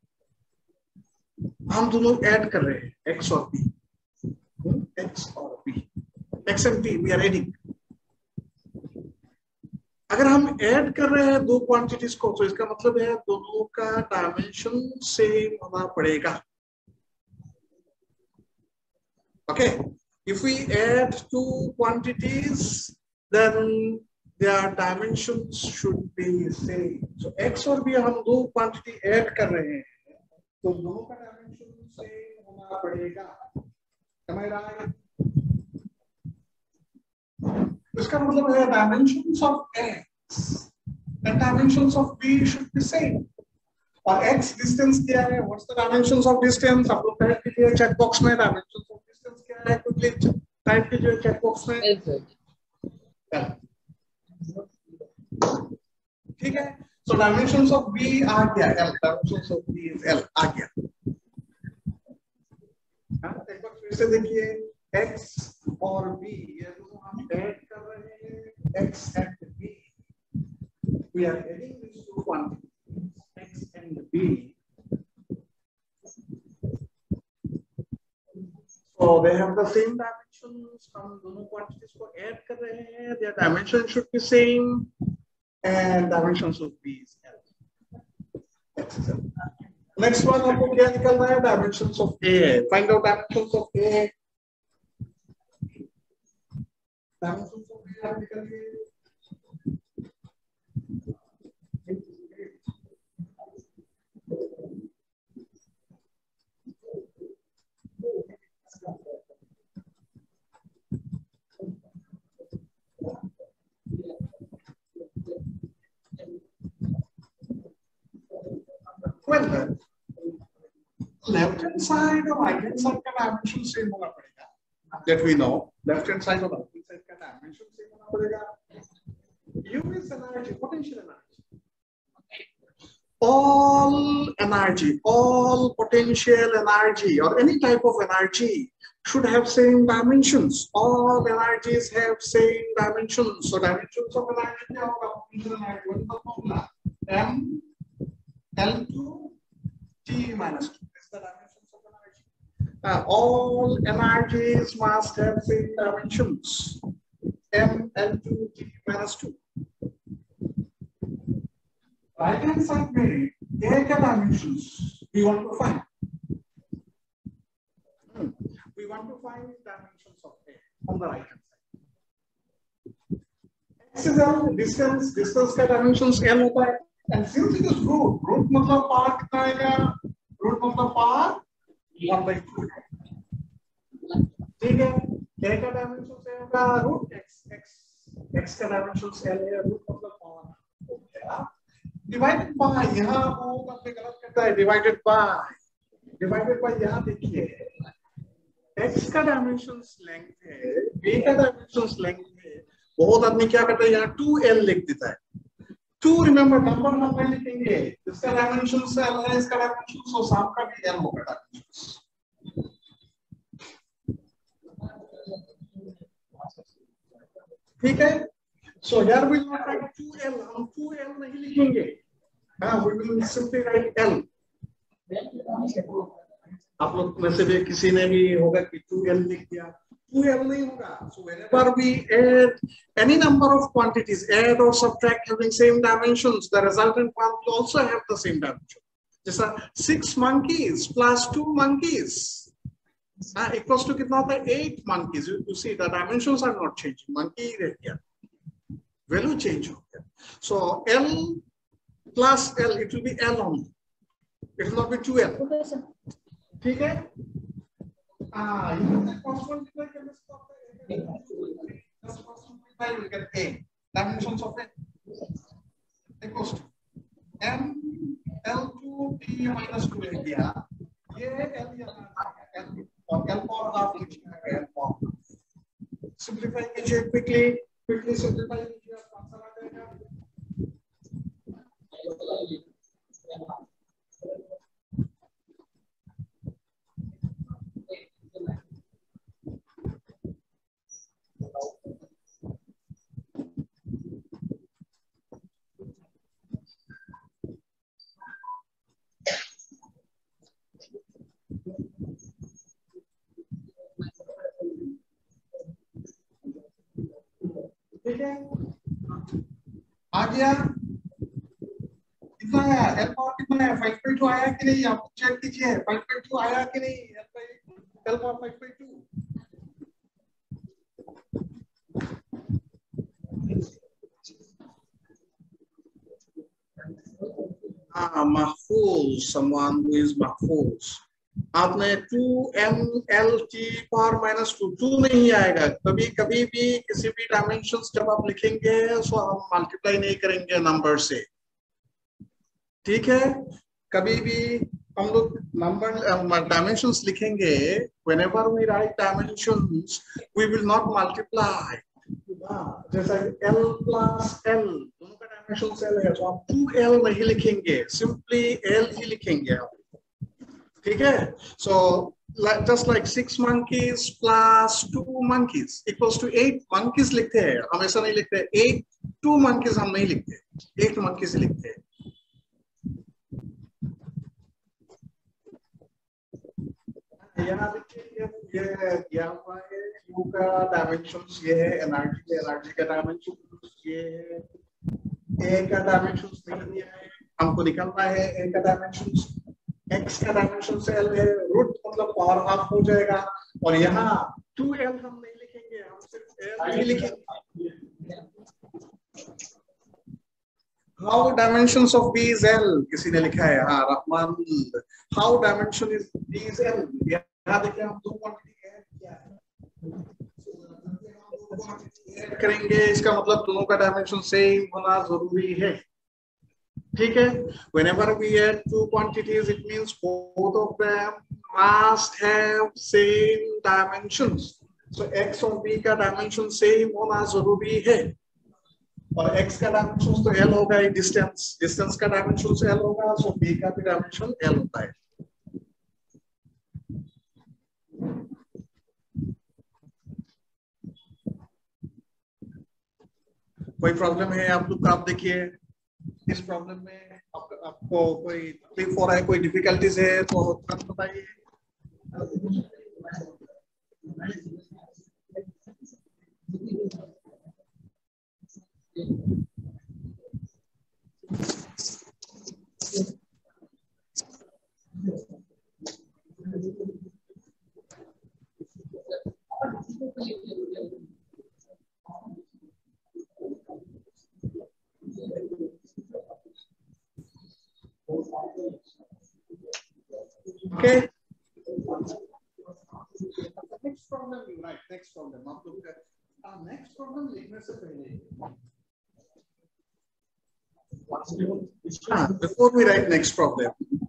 A: हम दोनों ऐड कर रहे हैं, x और b, x और b, x and b, we are adding। अगर हम ऐड कर रहे हैं दो क्वांटिटीज को, तो इसका मतलब है दोनों का डायमेंशन सेम होना पड़ेगा। Okay, if we add two quantities, then their dimensions should be same. So x और b हम दो quantity add कर रहे हैं, तो दोनों का dimension same होना पड़ेगा। Am I right? इसका मतलब है dimensions of x and dimensions of b should be same. और x distance क्या है? What's the dimensions of distance? आप लोग टाइप कीजिए चेक बॉक्स में, dimensions of distance क्या है? क्विकली टाइप कीजिए चेक बॉक्स में। ठीक है, so dimensions of b आ गया, l, dimensions of b is l आ गया। हाँ, एक बार फिर से देखिए, x और b ये दोनों हम ऐड कर रहे हैं, x and b, we are adding these two quantities, x and b, so they have the same dimensions। हम दोनों quantities को add कर रहे हैं, their dimension should be same and dimensions of b is l। Next one हमको क्या निकलना है? Dimensions of a। Find out dimensions of a। Dimensions of a आप निकालिए। Well then, left hand side और right hand side का dimension same होना पड़ेगा। That we know, left hand side और right hand side का dimension same होना पड़ेगा। U is energy, potential energy। All energy, all potential energy or any type of energy should have same dimensions. All energies have same dimensions. So dimensions of energy क्या होगा? One का formula m l two t minus two. Is the dimensions of energy. Uh, all energies must have same dimensions. M l two t minus two. Right hand side में A का dimensions we want to find. We want to find dimensions of A on the right hand side. X is L, distance, distance का dimensions L होता है. And since it is root, root मतलब पार कितना आएगा? Root मतलब पार one by two. ठीक है? A का dimensions A होगा root x, x, x का dimensions L है root मतलब पार हो गया. Divided by यहाँ वो अपने गलत करता है. Divided by, divided by यहाँ देखिए. x का डायमेंशंस लेंथ है, a का डायमेंशंस लेंथ है. बहुत आदमी क्या करता है यहाँ टू एल लिख देता है. टू रिमेंबर नंबर नंबर लिखेंगे. इसका डायमेंशंस L है, इसका डायमेंशंस और साम का भी L होगा डायमेंशंस. ठीक है. So here we will write two L. हम टू एल नहीं लिखेंगे. हाँ, we will simply write L. आप लोग में से भी किसी ने भी होगा कि टू एल लिख दिया. टू एल नहीं होगा. So whenever we add any number of quantities, add or subtract having same dimensions, the resultant one will also have the same dimension. जैसा six monkeys plus two monkeys uh, equals to कितना होता है? eight monkeys. You, you see the dimensions are not changing. Monkey रह गया, value change हो गया. So L plus L, it will be L only. It will not be two L.
C: Okay, sir.
A: ठीक है. Ah, you know the first one you can just stop there. That's first one you get A. Dimensions of A equals to m l two t minus two है क्या? ये L यहाँ L और L power half लिखना है. L power. Simplify कीजिए quickly. Quickly simplify कीजिए. Answer आ जाएगा. ठीक है. आ गया. कितना आया? L पावर कितना है? five by two आया कि नहीं? आप चेक कीजिए. five by two आया कि नहीं? L by L power five by two. हाँ, महफूज. someone who is Mahfooz. आपने two M L T power minus two two नहीं आएगा. कभी कभी भी किसी भी डायमेंशंस जब आप लिखेंगे तो हम मल्टीप्लाई नहीं करेंगे नंबर से. ठीक है. कभी भी हम लोग नंबर डायमेंशंस लिखेंगे. whenever we write dimensions we will not multiply. जैसा L plus L दोनों का डायमेंशंस L है तो आप टू एल नहीं लिखेंगे. सिंपली L ही लिखेंगे आप. ठीक है. So like, just like six monkeys plus two monkeys equals to eight monkeys लिखते हैं. हम ऐसा नहीं लिखते. eight two monkeys हम नहीं लिखते. eight monkeys लिखते हैं. यहाँ देखिए ये क्या हुआ है. U का डायमेंशंस ये है. एनर्जी के एनर्जी का डायमेंशन ये है. A का डायमेंशंस नहीं दिया है. हमको निकालना है A का डायमेंशंस. x का डायमेंशन से L है. रूट मतलब पावर हाफ हो जाएगा. और यहाँ टू एल हम नहीं लिखेंगे. हम सिर्फ L ही लिखेंगे. How dimensions of B is L? किसी ने लिखा है. हाँ, Rahman. How dimension is B is L? यहाँ देखिए हम दो क्वांटिटी ऐड किया है. ऐड करेंगे इसका मतलब दोनों का डायमेंशन सेम होना जरूरी है. ठीक है. whenever we add two quantities it means both of them must have same dimensions. so x और b का डायमेंशन सेम होना जरूरी है. और x का डायमेंशन तो l होगा. डिस्टेंस डिस्टेंस का डायमेंशन l होगा. so b का भी डायमेंशन l होता है. कोई प्रॉब्लम है आप लोग? आप देखिए इस प्रॉब्लम में आप, आपको कोई तकलीफ हो रहा है, कोई डिफिकल्टीज है तो तुरंत बताइए। Okay, next problem right, next problem आप लोग का नेक्स्ट प्रॉब्लम लिखने से पहले before we write next problem,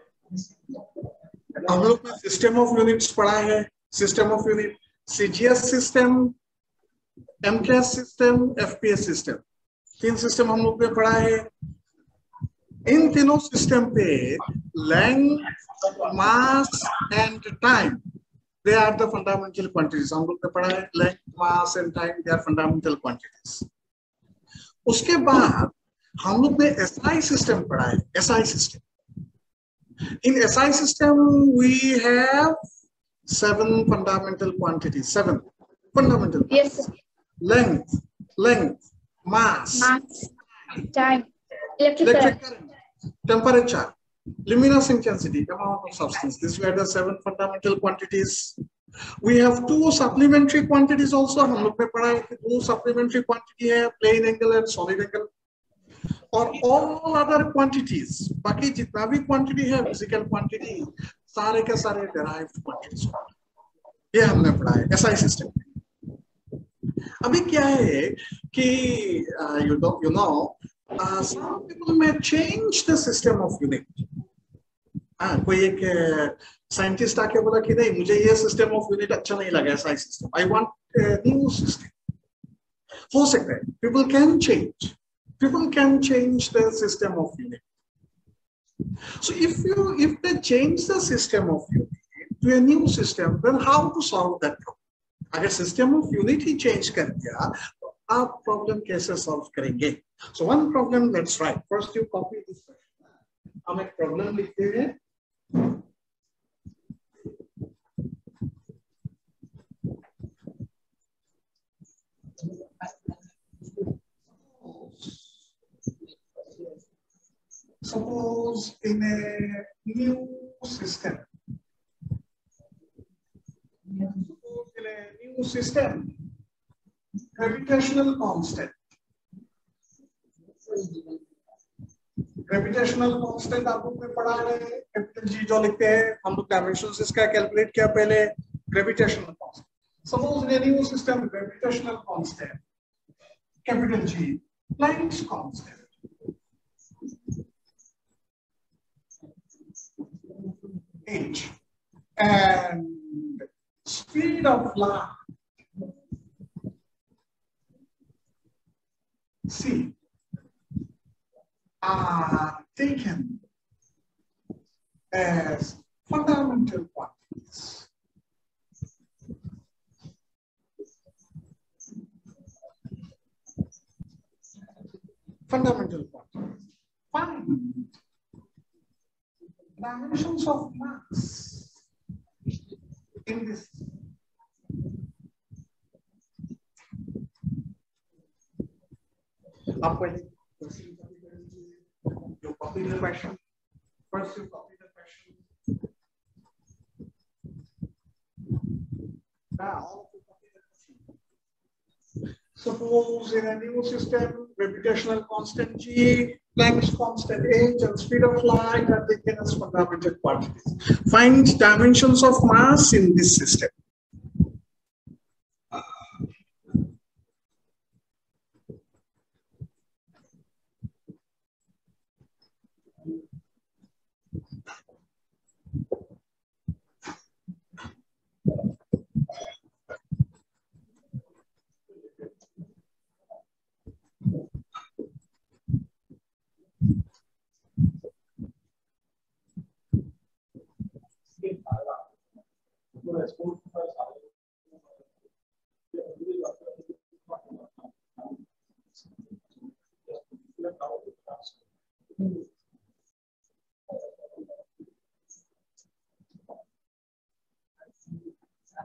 A: हम लोग ने सिस्टम ऑफ यूनिट्स पढ़ा है। System of unit, CGS system, MKS system, FPS system, तीन सिस्टम हम लोग ने पढ़ा है। इन तीनों सिस्टम पे length, mass and time, they are the fundamental quantities. हम लोग ने पढ़ा है length, mass and time, they are fundamental quantities. उसके बाद हम लोग ने एसआई सिस्टम पढ़ा है। SI system, in S I system we have seven fundamental quantities. Seven fundamental
C: Yes,
A: quantities. Length, length, mass,
C: mass, time, electric
A: electric
C: current.
A: current, temperature, luminous intensity, amount of substance. These were the seven fundamental quantities. We have two supplementary quantities also. हम लोग ने पढ़ा है कि दो supplementary quantity है, plane angle and solid angle. और all other quantities, बाकी जितना भी quantity है physical quantity, सारे के सारे derived quantities, ये हमने पढ़ा है S I system में। अभी क्या है कि uh, you know, you know uh, some people may change the system of unit. हाँ, कोई एक साइंटिस्ट आके बोला कि नहीं मुझे ये सिस्टम ऑफ यूनिट अच्छा नहीं लगा, SI system, I want new system. हो सकता है, people can change. People can change the system of unit. So if you if they change the system of unit to a new system, then how to solve that problem? अगर system of unit he change कर दिया तो आप problem कैसे solve करेंगे? So one problem, let's write. First you copy this question. हम एक problem लिखते हैं। Suppose in a new system, suppose in a new system, gravitational constant, gravitational constant आप लोग ने पढ़ा है, कैपिटल जी जो लिखते हैं हम लोग डायमेंशंस इसका कैलकुलेट किया पहले, gravitational constant. Suppose in a new system, gravitational constant, capital G, Planck's constant, h, and speed of light, c, are taken as fundamental quantities. Fundamental quantities. Find dimensions of mass in this. Up with you copy the question. First you copy the question. Now you copy the question. Suppose in a new system, gravitational constant G, Planck's constant h, and speed of light are taken as fundamental quantities. Find dimensions of mass in this system.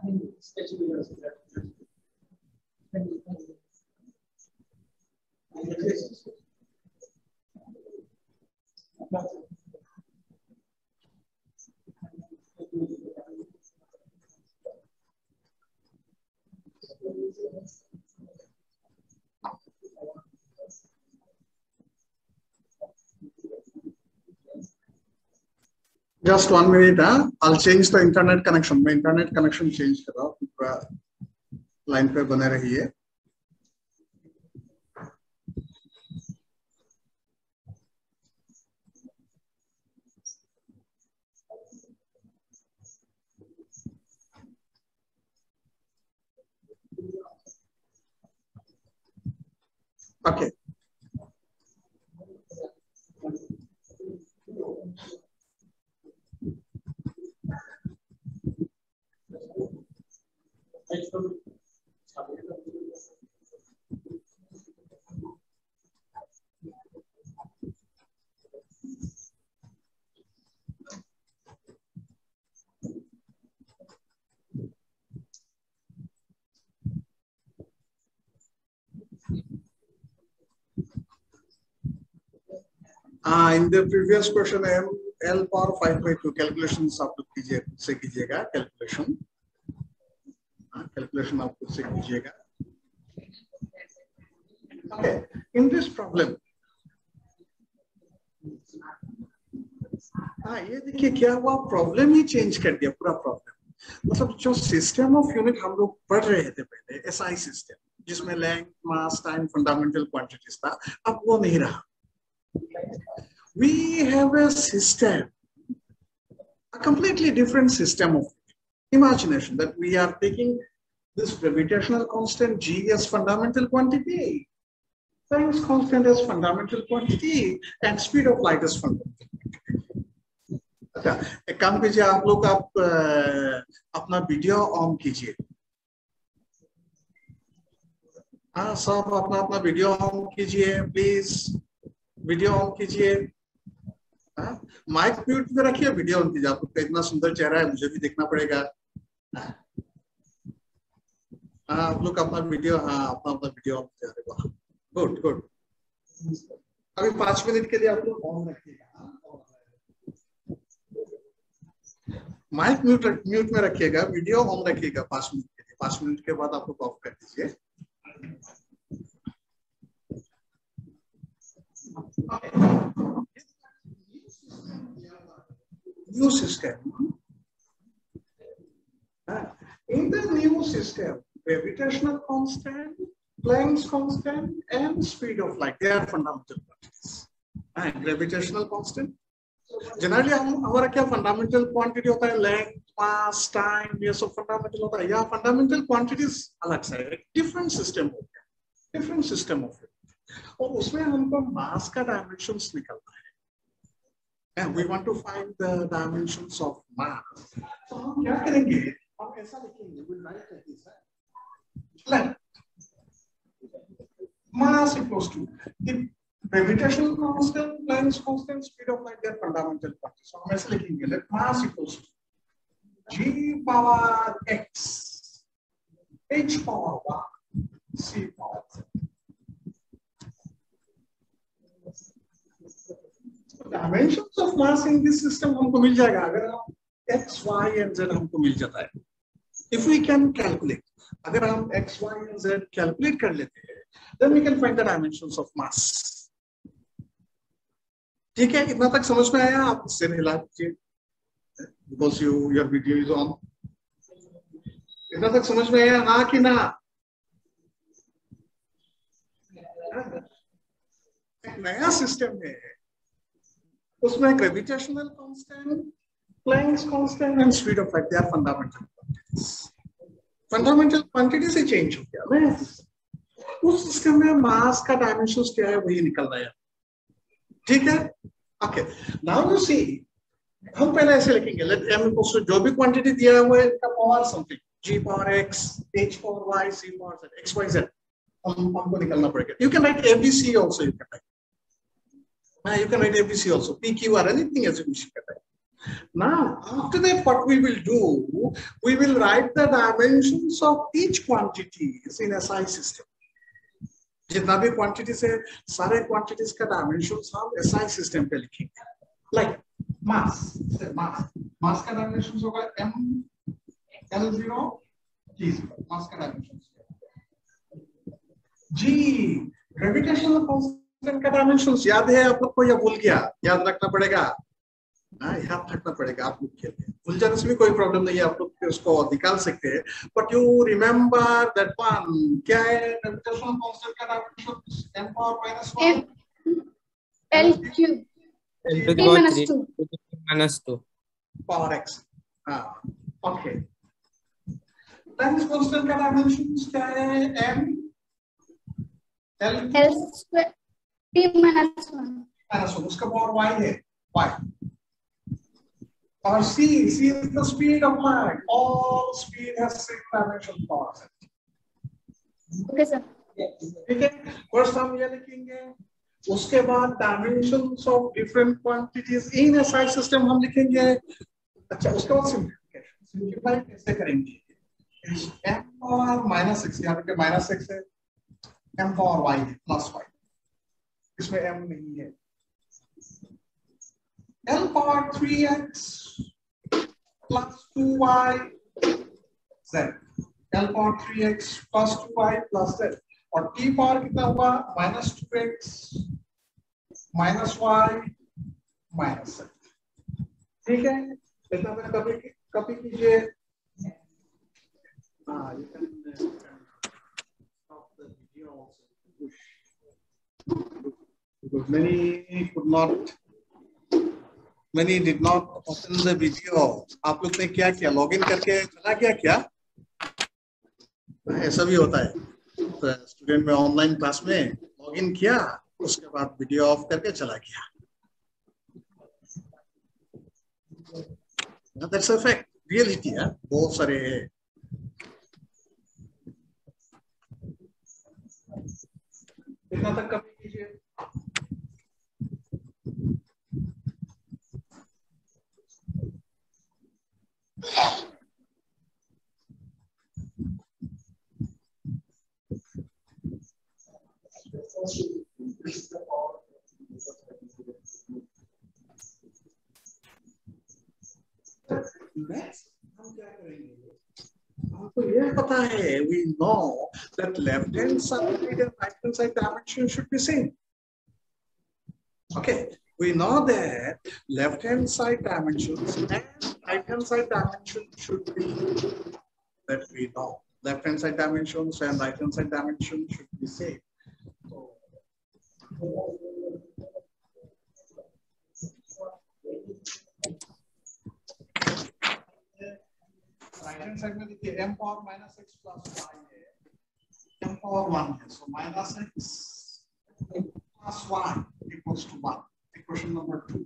A: Just one minute, huh? I'll change the internet connection. My internet connection change करो, line पे बने रहिए. Okay. Uh, in the previous question, M L power five by two calculations आप लोग कीजिए, से कीजिएगा calculation, हाँ calculation आप लोग से कीजिएगा. Okay, in this problem, हाँ ये देखिए क्या हुआ, problem ही change कर दिया पूरा problem. मतलब जो system of unit हम लोग पढ़ रहे थे पहले S I system, जिसमें length, mass, time, fundamental quantities था, अब वो नहीं रहा. We have a system, a completely different system of imagination, that we are taking this gravitational constant G as fundamental quantity, Planck's constant as fundamental quantity, and speed of light as fundamental quantity. अच्छा, एक काम कीजिए आप लोग, आप अपना video on कीजिए. हाँ सब अपना अपना वीडियो ऑन कीजिए प्लीज. वीडियो ऑन कीजिए, माइक म्यूट में रखिए, वीडियो ऑन कीजिए. आपको इतना सुंदर चेहरा है, मुझे भी देखना पड़ेगा. हाँ आप लोग अपना वीडियो, हाँ अपना अपना वीडियो ऑन कीजिए. Good good. अभी पांच मिनट के लिए आप लोग ऑन रखिएगा, माइक म्यूट म्यूट में रखिएगा, वीडियो ऑन रखिएगा पांच मिनट के लिए. पांच मिनट के बाद आप लोग ऑफ कर दीजिए. New system. In the new system, gravitational constant, Planck's constant, and speed of light, they are fundamental quantities. And gravitational constant. Generally, हम हमारा क्या fundamental quantity होता है? Length, mass, time, ये सब fundamental होता है. या fundamental quantities अलग से है, different system हो गया, different system of it. और उसमें हमको mass का dimensions निकलता है. And we want to find the dimensions of mass. तो हम क्या करेंगे? हम ऐसा लिखेंगे, we'll write like this. Length, mass equals to the gravitational constant, Planck's constant, speed of light, they are fundamental quantities. So हम ऐसे लिखेंगे, let mass equals to G power x, H power y, C power z. Dimensions of mass in this system हमको मिल जाएगा अगर हम x, y and z हमको मिल जाता है. If we can calculate, अगर हम x, y and z calculate कर लेते हैं, then we can find the dimensions of mass. ठीक है, इतना तक समझ में आया? आप सिर हिला दीजिए, because you your video is on. इतना तक समझ में आया हाँ कि ना? एक नया सिस्टम है, उसमें gravitational constant, Planck's constant and speed of light, they are fundamental quantities. Fundamental quantities से change हो गया ना, उस सिस्टम में मास का डायमेंशंस क्या है वही निकल रहा है. ठीक है, ओके. नाउ यू सी, हम पहले ऐसे लिखेंगे, लेट m इक्वल्स टू जो भी क्वांटिटी दिया हुआ है इसका power something, g power x, h power y, c power z, x y z हम हमको निकालना पड़ेगा. You can write abc also, you can write. Uh, you can write A B C also, P Q R, anything as you wish. Now, after that, what we will do, we will write the dimensions of each quantities in S I system. जितना भी quantities है, सारे quantities का dimensions हम S I system पे लिखेंगे. Like mass, say mass, mass का dimensions होगा m, l zero, g zero, mass का dimensions. G, gravitational constant का dimensions याद है आप लोग को या भूल गया? याद रखना पड़ेगा. हाँ, याद रखना पड़ेगा आप लोग के लिए. भूल जाने से भी कोई प्रॉब्लम नहीं है, आप लोग उसको निकाल सकते हैं. But you remember that one? क्या है gravitational constant का dimensions? M power minus one.
C: L cube.
B: L to the
C: T
B: power
C: minus
B: three
C: two.
B: to the minus two.
A: Power x. हाँ, okay. Times constant का dimensions क्या है? M. L.
C: L square. T minus one.
A: minus one. उसका power y है. Y. Or C, C is the speed of light. All speed has same dimension power.
C: Okay, sir.
A: ठीक है. First हम ये लिखेंगे. उसके बाद dimensions of different quantities in S I system हम लिखेंगे. अच्छा, उसके बाद simplification. Simplify कैसे करेंगे? M power minus six, यहाँ पे minus six है. M power y है, plus y. इसमें M नहीं है. L power three x plus two y z. L power three x plus two y plus z. और t power कितना हुआ? Minus two x minus y minus z. ठीक है? इतना मैंने कभी कभी कीजिए. हाँ, you can stop the video also. Because many could not. Many did not open the video. आप लोग ने क्या किया? लॉगिन करके चला गया क्या? ऐसा भी होता है. तो स्टूडेंट में ऑनलाइन क्लास में लॉगिन किया, उसके बाद वीडियो ऑफ करके चला गया. That's a fact. Reality है. बहुत सारे है. इतना तक कभी कीजिए. आपको ये पता है, we know that left hand side and right hand side dimension should be same. Okay, we know that left hand side dimensions and right hand side dimension should be, that we know. Left hand side dimensions and right hand side dimension should be same. So, right hand side में देखिए m power minus x plus y है, m power one है, so minus x plus y equals to one. Equation number two.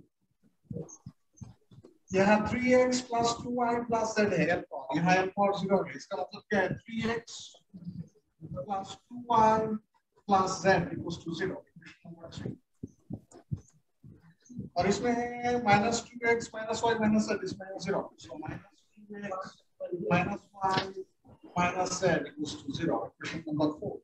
A: यहाँ three x plus two y plus z है, l power, यहाँ l power zero है, इसका मतलब क्या है? three x plus two y plus z equals to zero. Equation number three. और इसमें है minus two x minus y minus z, इसमें है zero, so minus two x minus y minus z equals to zero. Equation number four.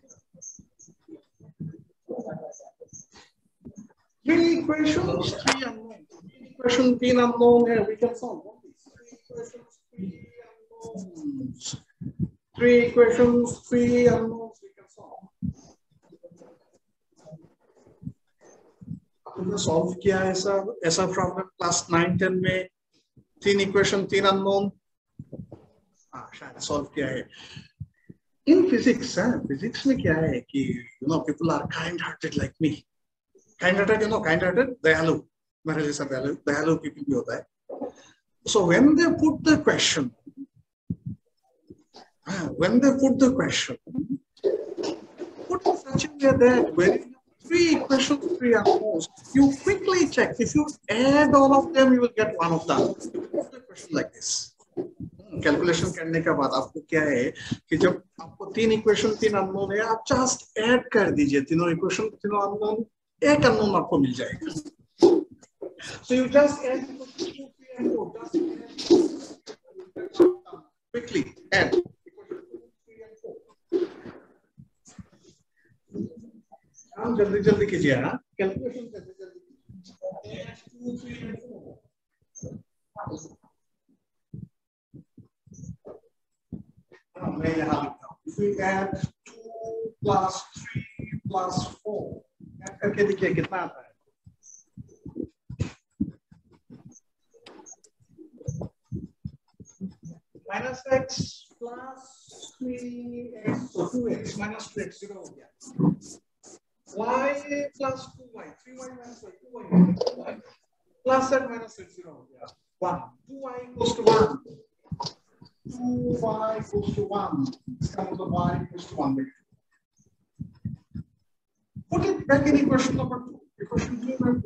A: Three equations, three unknown. Three equations, three unknown here. We can solve all these. Three equations, three unknowns. Three equations, three unknowns. We can solve. आपने solve किया ऐसा ऐसा problem class nine ten में तीन equation तीन unknown. हाँ शायद solve किया है. In physics, huh? Physics में क्या है कि you know people are kind-hearted like me. Kind-hearted, you know, kind-hearted, dayalu. मेरे जैसा dayalu, dayalu people भी होता है. So when they put the question, uh, when they put the question, put in such a way that when you have three equations, three unknowns, you quickly check. If you add all of them, you will get one of them. Put the question like this. Calculation करने के बाद आपको क्या है कि जब आपको तीन इक्वेशन तीन अननोन है, आप जस्ट ऐड कर दीजिए तीनों इक्वेशन तीनों अननोन, एक अननोन आपको मिल जाएगा. So you just add two जल्दी जल्दी कीजिए हाँ कैलकुलेशन कैसे जल्दी कीजिए x two three and four हाँ मैं यहाँ लिखता हूँ if we add two plus three plus four add करके देखिए कितना आता है minus x plus three x so two x minus two x zero हो गया y plus two y three y minus y two y two y plus z minus z zero हो गया one two y equals to one two y equals to one इसका मतलब y equals to one by two put it back in equation number two equation two में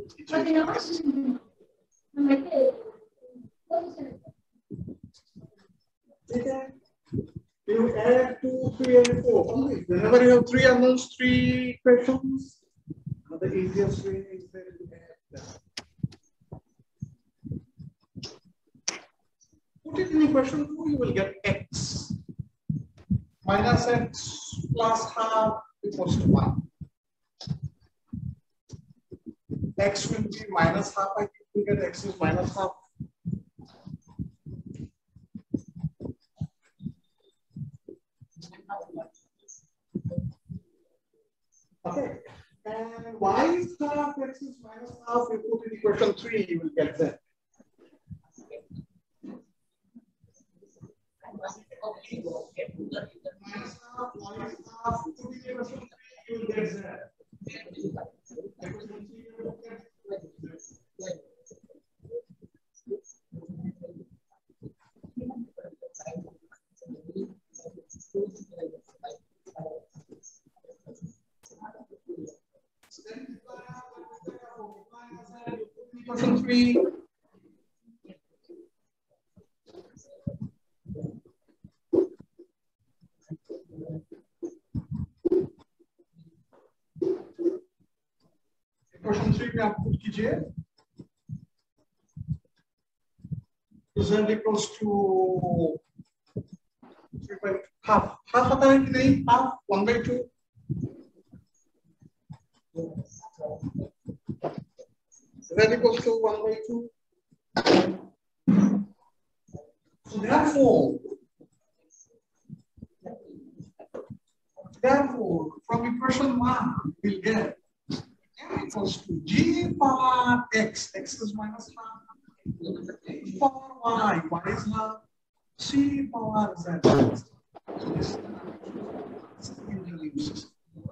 A: you add two, three, and four. Whenever you have three unknowns, three equations, the easiest way is there to add them. Put it in equation two, you will get x minus x plus half equals to one. X will be minus half. I think we get x is minus half. Okay, and y is half, x is minus half. You put in equation three, you will get that. Minus half, y is half. Put in equation three, you will get that. Equation three. Equation three में आप put कीजिए z equals to three by half half आता है कि नहीं half one by two z equals to one by two so therefore therefore from equation one we'll get m equals to g power x x is minus half power y y is half c power z so this is introduced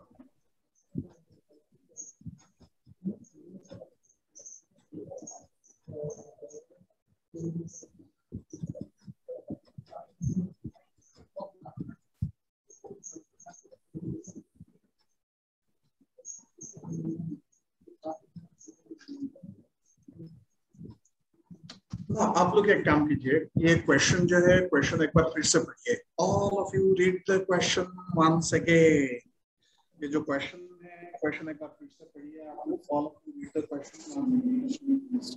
A: आप लोग एक काम कीजिए ये question जो है question एक बार फिर से पढ़िए all of you read the question once again ये जो क्वेश्चन है क्वेश्चन एक बार फिर से पढ़िए आप लोग all of you read the question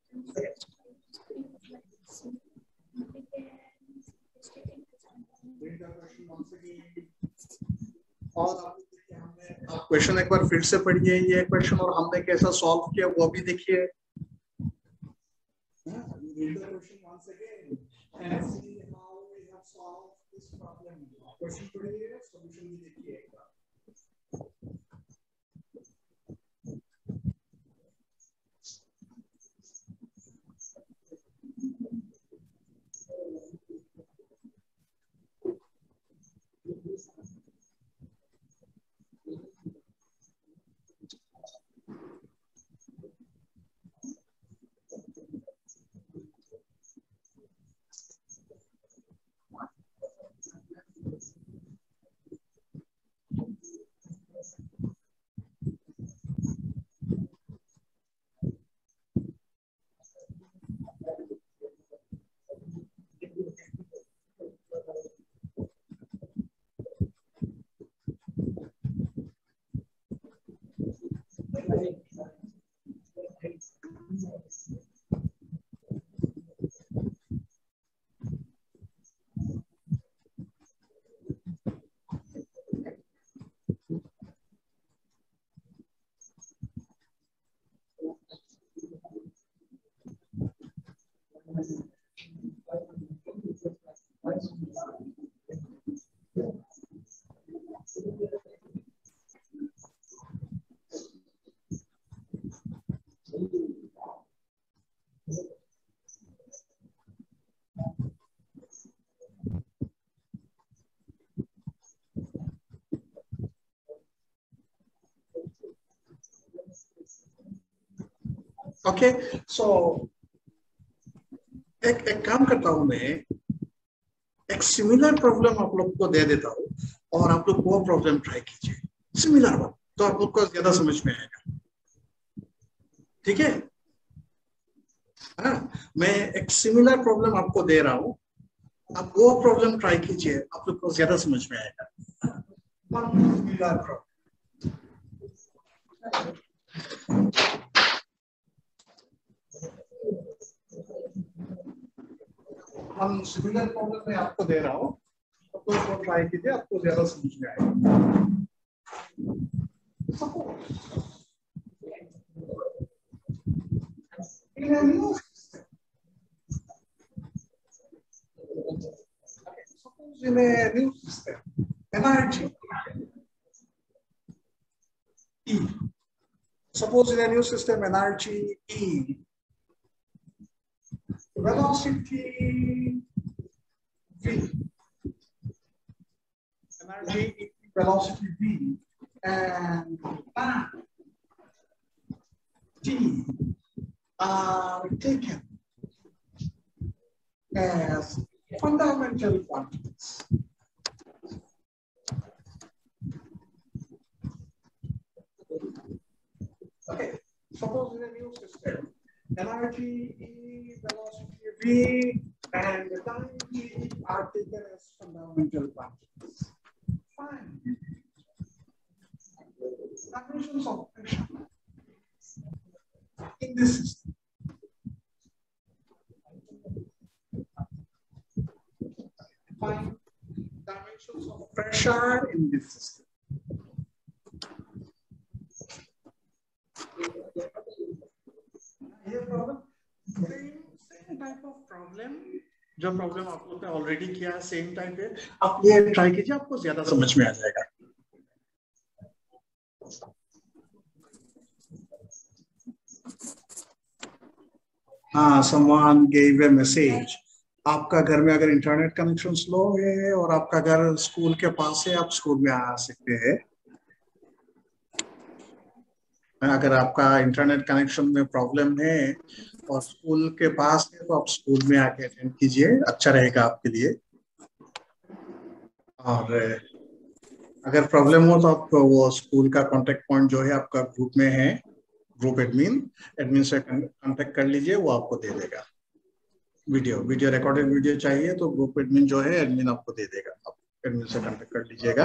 A: और क्वेश्चन एक बार फिर से पढ़िए ये क्वेश्चन और हमने कैसा सॉल्व किया वो भी देखिए read the question once again and see how we have solved this problem. Question पढ़िए, solution भी देखिए एक बार. ओके सो एक एक काम करता हूं मैं, एक सिमिलर प्रॉब्लम आप लोग को दे देता हूं और आप लोग वो प्रॉब्लम ट्राई कीजिए, सिमिलर वन, तो आप लोग को ज्यादा समझ में आएगा। ठीक है, हाँ, मैं एक सिमिलर प्रॉब्लम आपको दे रहा हूं, आप वो प्रॉब्लम ट्राई कीजिए, आप लोग को ज्यादा समझ में आएगा। सिमिलर प्रॉब्लम, हम सिमिलर प्रॉब्लम मैं आपको दे रहा हूं, आप लोग को ट्राई कीजिए, आपको ज्यादा समझ में आएगा। Suppose in a new system, suppose in a new system, energy E. Suppose in a new system, energy E, velocity V, energy E, velocity V, and time T are taken as fundamental quantities. Okay, suppose in a new system, energy E, velocity V, and the time T are taken as fundamental quantities. Fine. Dimensions of pressure in this system. Find dimensions of pressure in this system. Here problem, same same type of problem, जो problem आप लोग ने already किया, same type है, आप ये try कीजिए, आपको ज्यादा समझ में आ जाएगा। हाँ, someone gave a message. आपका घर में अगर इंटरनेट कनेक्शन स्लो है और आपका घर स्कूल के पास है, आप स्कूल में आ सकते हैं। अगर आपका इंटरनेट कनेक्शन में प्रॉब्लम है और स्कूल के पास है, तो आप स्कूल में आके अटेंड कीजिए, अच्छा रहेगा आपके लिए। और अगर प्रॉब्लम हो तो आप वो स्कूल का कांटेक्ट पॉइंट जो है आपका ग्रुप में है, ग्रुप एडमिन एडमिन से कांटेक्ट कर लीजिए, वो आपको दे देगा। वीडियो वीडियो रिकॉर्डेड वीडियो चाहिए तो ग्रुप एडमिन जो है एडमिन आपको दे देगा, आप एडमिन से कांटेक्ट कर लीजिएगा।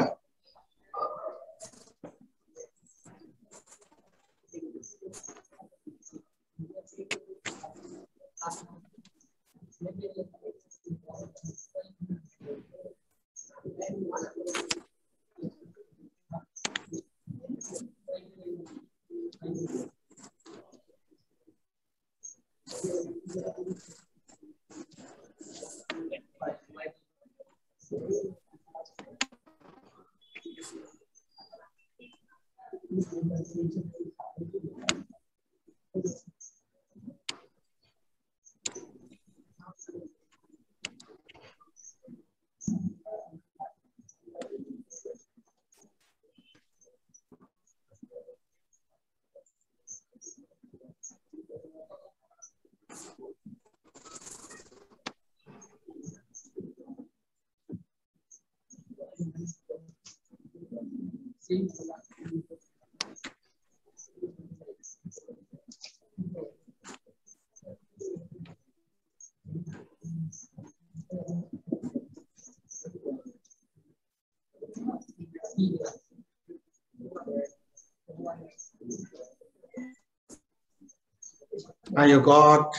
A: You got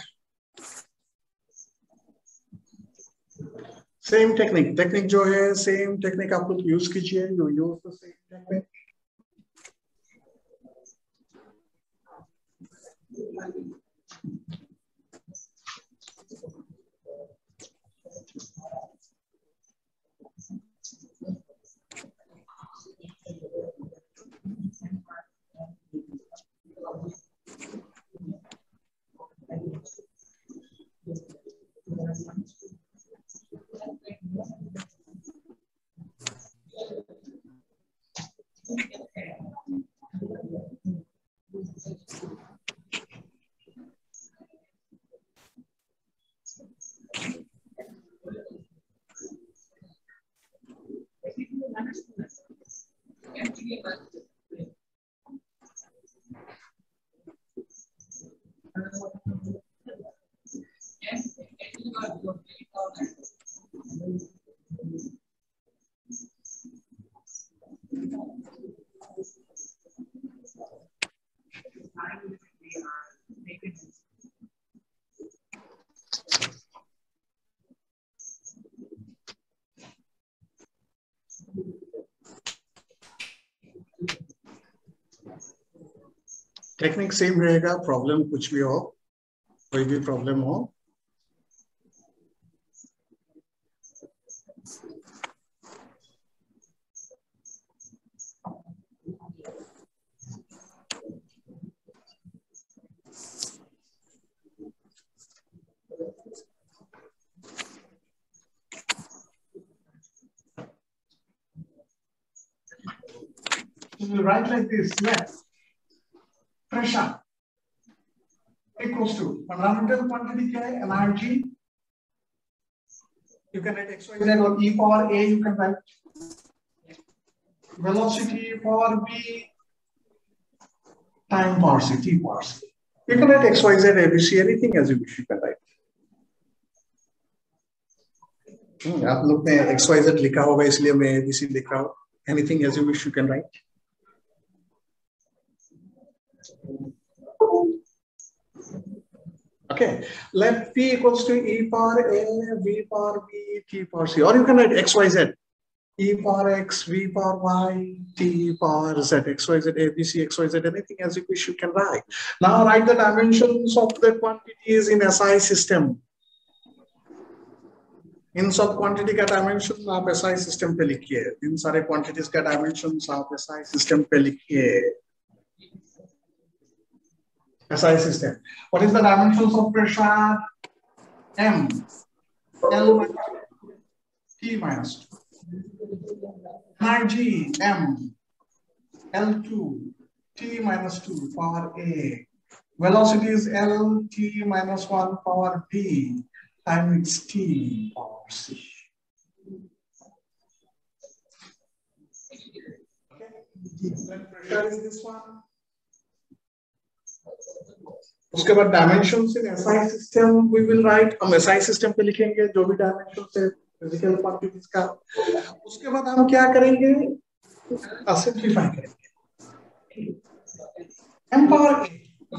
A: same technique technique जो है सेम टेक्निक आप लोग यूज कीजिए, you use the same technique. Technique same रहेगा, प्रॉब्लम कुछ भी हो, कोई भी प्रॉब्लम हो, you write like this. Let pressure equals to fundamental quantity क्या है, energy. You can write x, y, z, or e power a. You can write velocity power b, time power c, t power c. You can write x, y, z, a, b, c, anything as you wish. You can write. hmm, आप लोग ने x, y, z लिखा होगा, इसलिए मैं a, b, c लिख रहा हूँ. Anything as you wish you can write. Okay, let p equals to e power a, v power b, t power c, or you can write x, y, z, e power x, v power y, t power z, x, y, z, a, b, c, x, y, z, anything as you wish you can write. Now write the dimensions of the quantities in S I system. इन सब quantity का dimension आप SI system पे लिखिए, इन सारे quantities का dimension आप SI system पे लिखिए. S I system. What is the dimensions of pressure? M, L minus T minus two. Energy M, L two, T minus two power A. Velocity is L, T minus one power B. Time it's T power C. Okay. Then pressure is this one. उसके बाद dimensions in SI system we will write. हम SI system पे लिखेंगे जो भी dimensions है physical quantities का. उसके बाद हम क्या करेंगे, सिंपलीफाई करेंगे. m power a,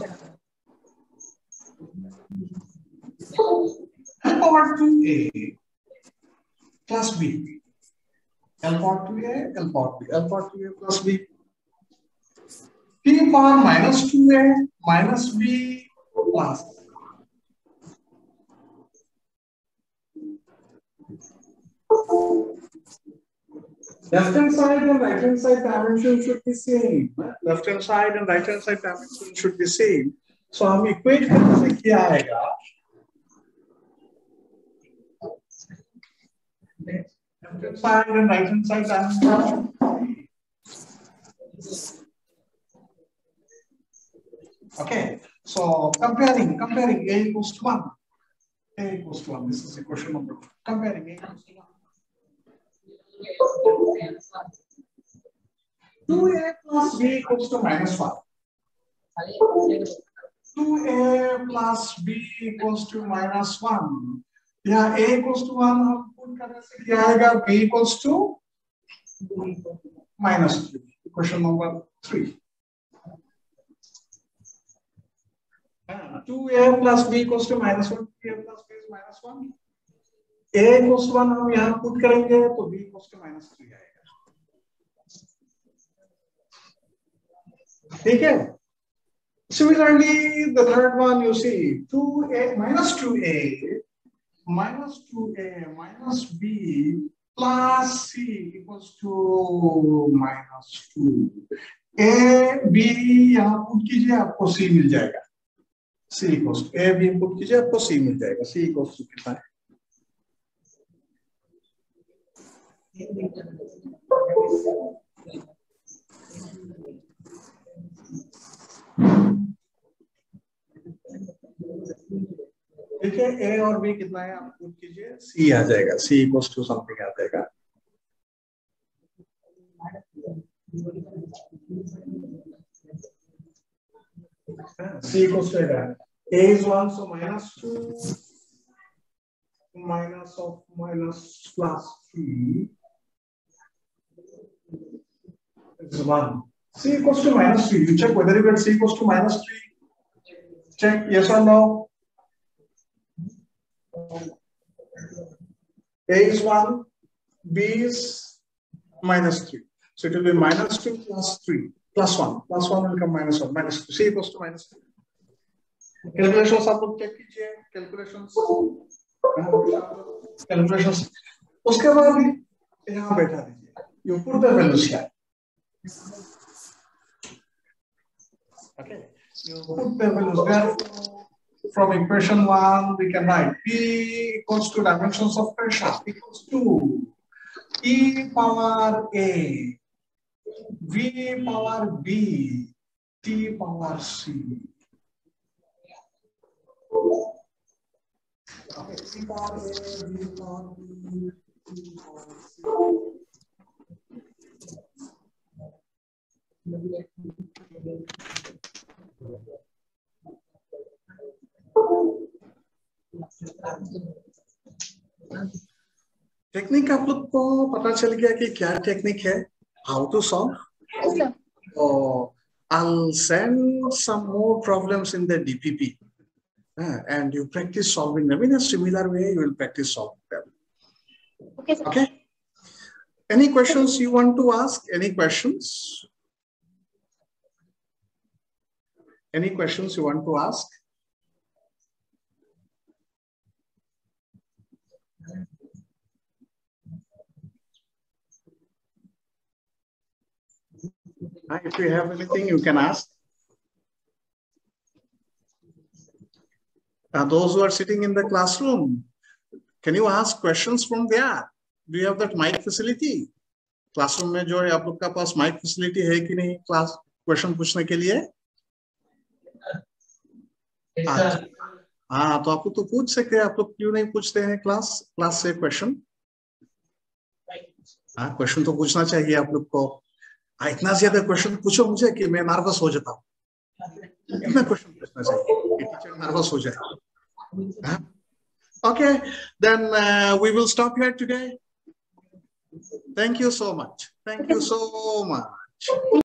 A: m power two a plus b, l power two a, l power b, l power two a plus b, p power minus two a minus b plus left hand side and right hand side dimension should be same. Left hand side and right hand side dimension should be same. So हम equate करने से क्या आएगा, left hand side and right hand side dimension. Okay, so comparing, comparing a equals to one, a equals to one. This is the question number two. Comparing a equals to one. two a plus b equals to minus one. two a plus b equals to minus one. Yeah, a equals to one. हम put करने से क्या आएगा, b equals to minus three. Question number three. two a plus b equals to minus one. two a plus b is minus one. a equals to one हम यहाँ put करेंगे तो b equals to minus three आएगा. ठीक है. Similarly, the third one you see two a minus two a minus two a minus b plus c equals to minus two. a b यहाँ put कीजिए आपको c मिल जाएगा. C equals to A, B input कीजिए आपको C मिल जाएगा. C equals to कितना है? देखिए A और B कितना है आप पुट कीजिए, C आ जाएगा. C equals to something आ जाएगा. C equals to A. A is one, so minus two minus of minus plus three is one. C equals to minus three. You check whether you get C equals to minus three. Check yes or no. A is one, B is minus three. So it will be minus two plus three. Plus one. Plus one will become minus one. Minus two. C equals to minus three. Calculations आप लोग check कीजिए. Calculations. Calculations. उसके बाद यहाँ बैठा दीजिए. You put the values here. Okay. You put the values there. From equation one, we can write P equals to dimensions of pressure equals to E power A, V power B, T power C. Okay, E power A, V power B, T power C. Technique आप लोग को पता चल गया कि क्या technique है, how to solve.
C: Yes, sir.
A: So I'll send some more problems in the D P P, uh, and you practice solving them in a similar way. You will practice solving them.
C: Okay, sir.
A: Okay. Any questions you want to ask? Any questions? Any questions you want to ask? If you have anything, you can ask. Now, those who are sitting in the classroom, can you ask questions from there? Do you have that mic facility? Classroom में जो है आप लोग का पास mic facility है कि नहीं? Class question पूछने के लिए? हाँ, तो आप लोग तो पूछ सकते हैं. आप लोग क्यों नहीं पूछते हैं क्लास क्लास से क्वेश्चन? हाँ, क्वेश्चन तो पूछना चाहिए आप लोग को. इतना ज्यादा क्वेश्चन पूछो मुझे कि मैं नर्वस हो जाता हूँ. इतना क्वेश्चन पूछना चाहिए कि टीचर नर्वस हो जाए. Okay, then uh, we will stop here today. Thank you so much. Thank you so much.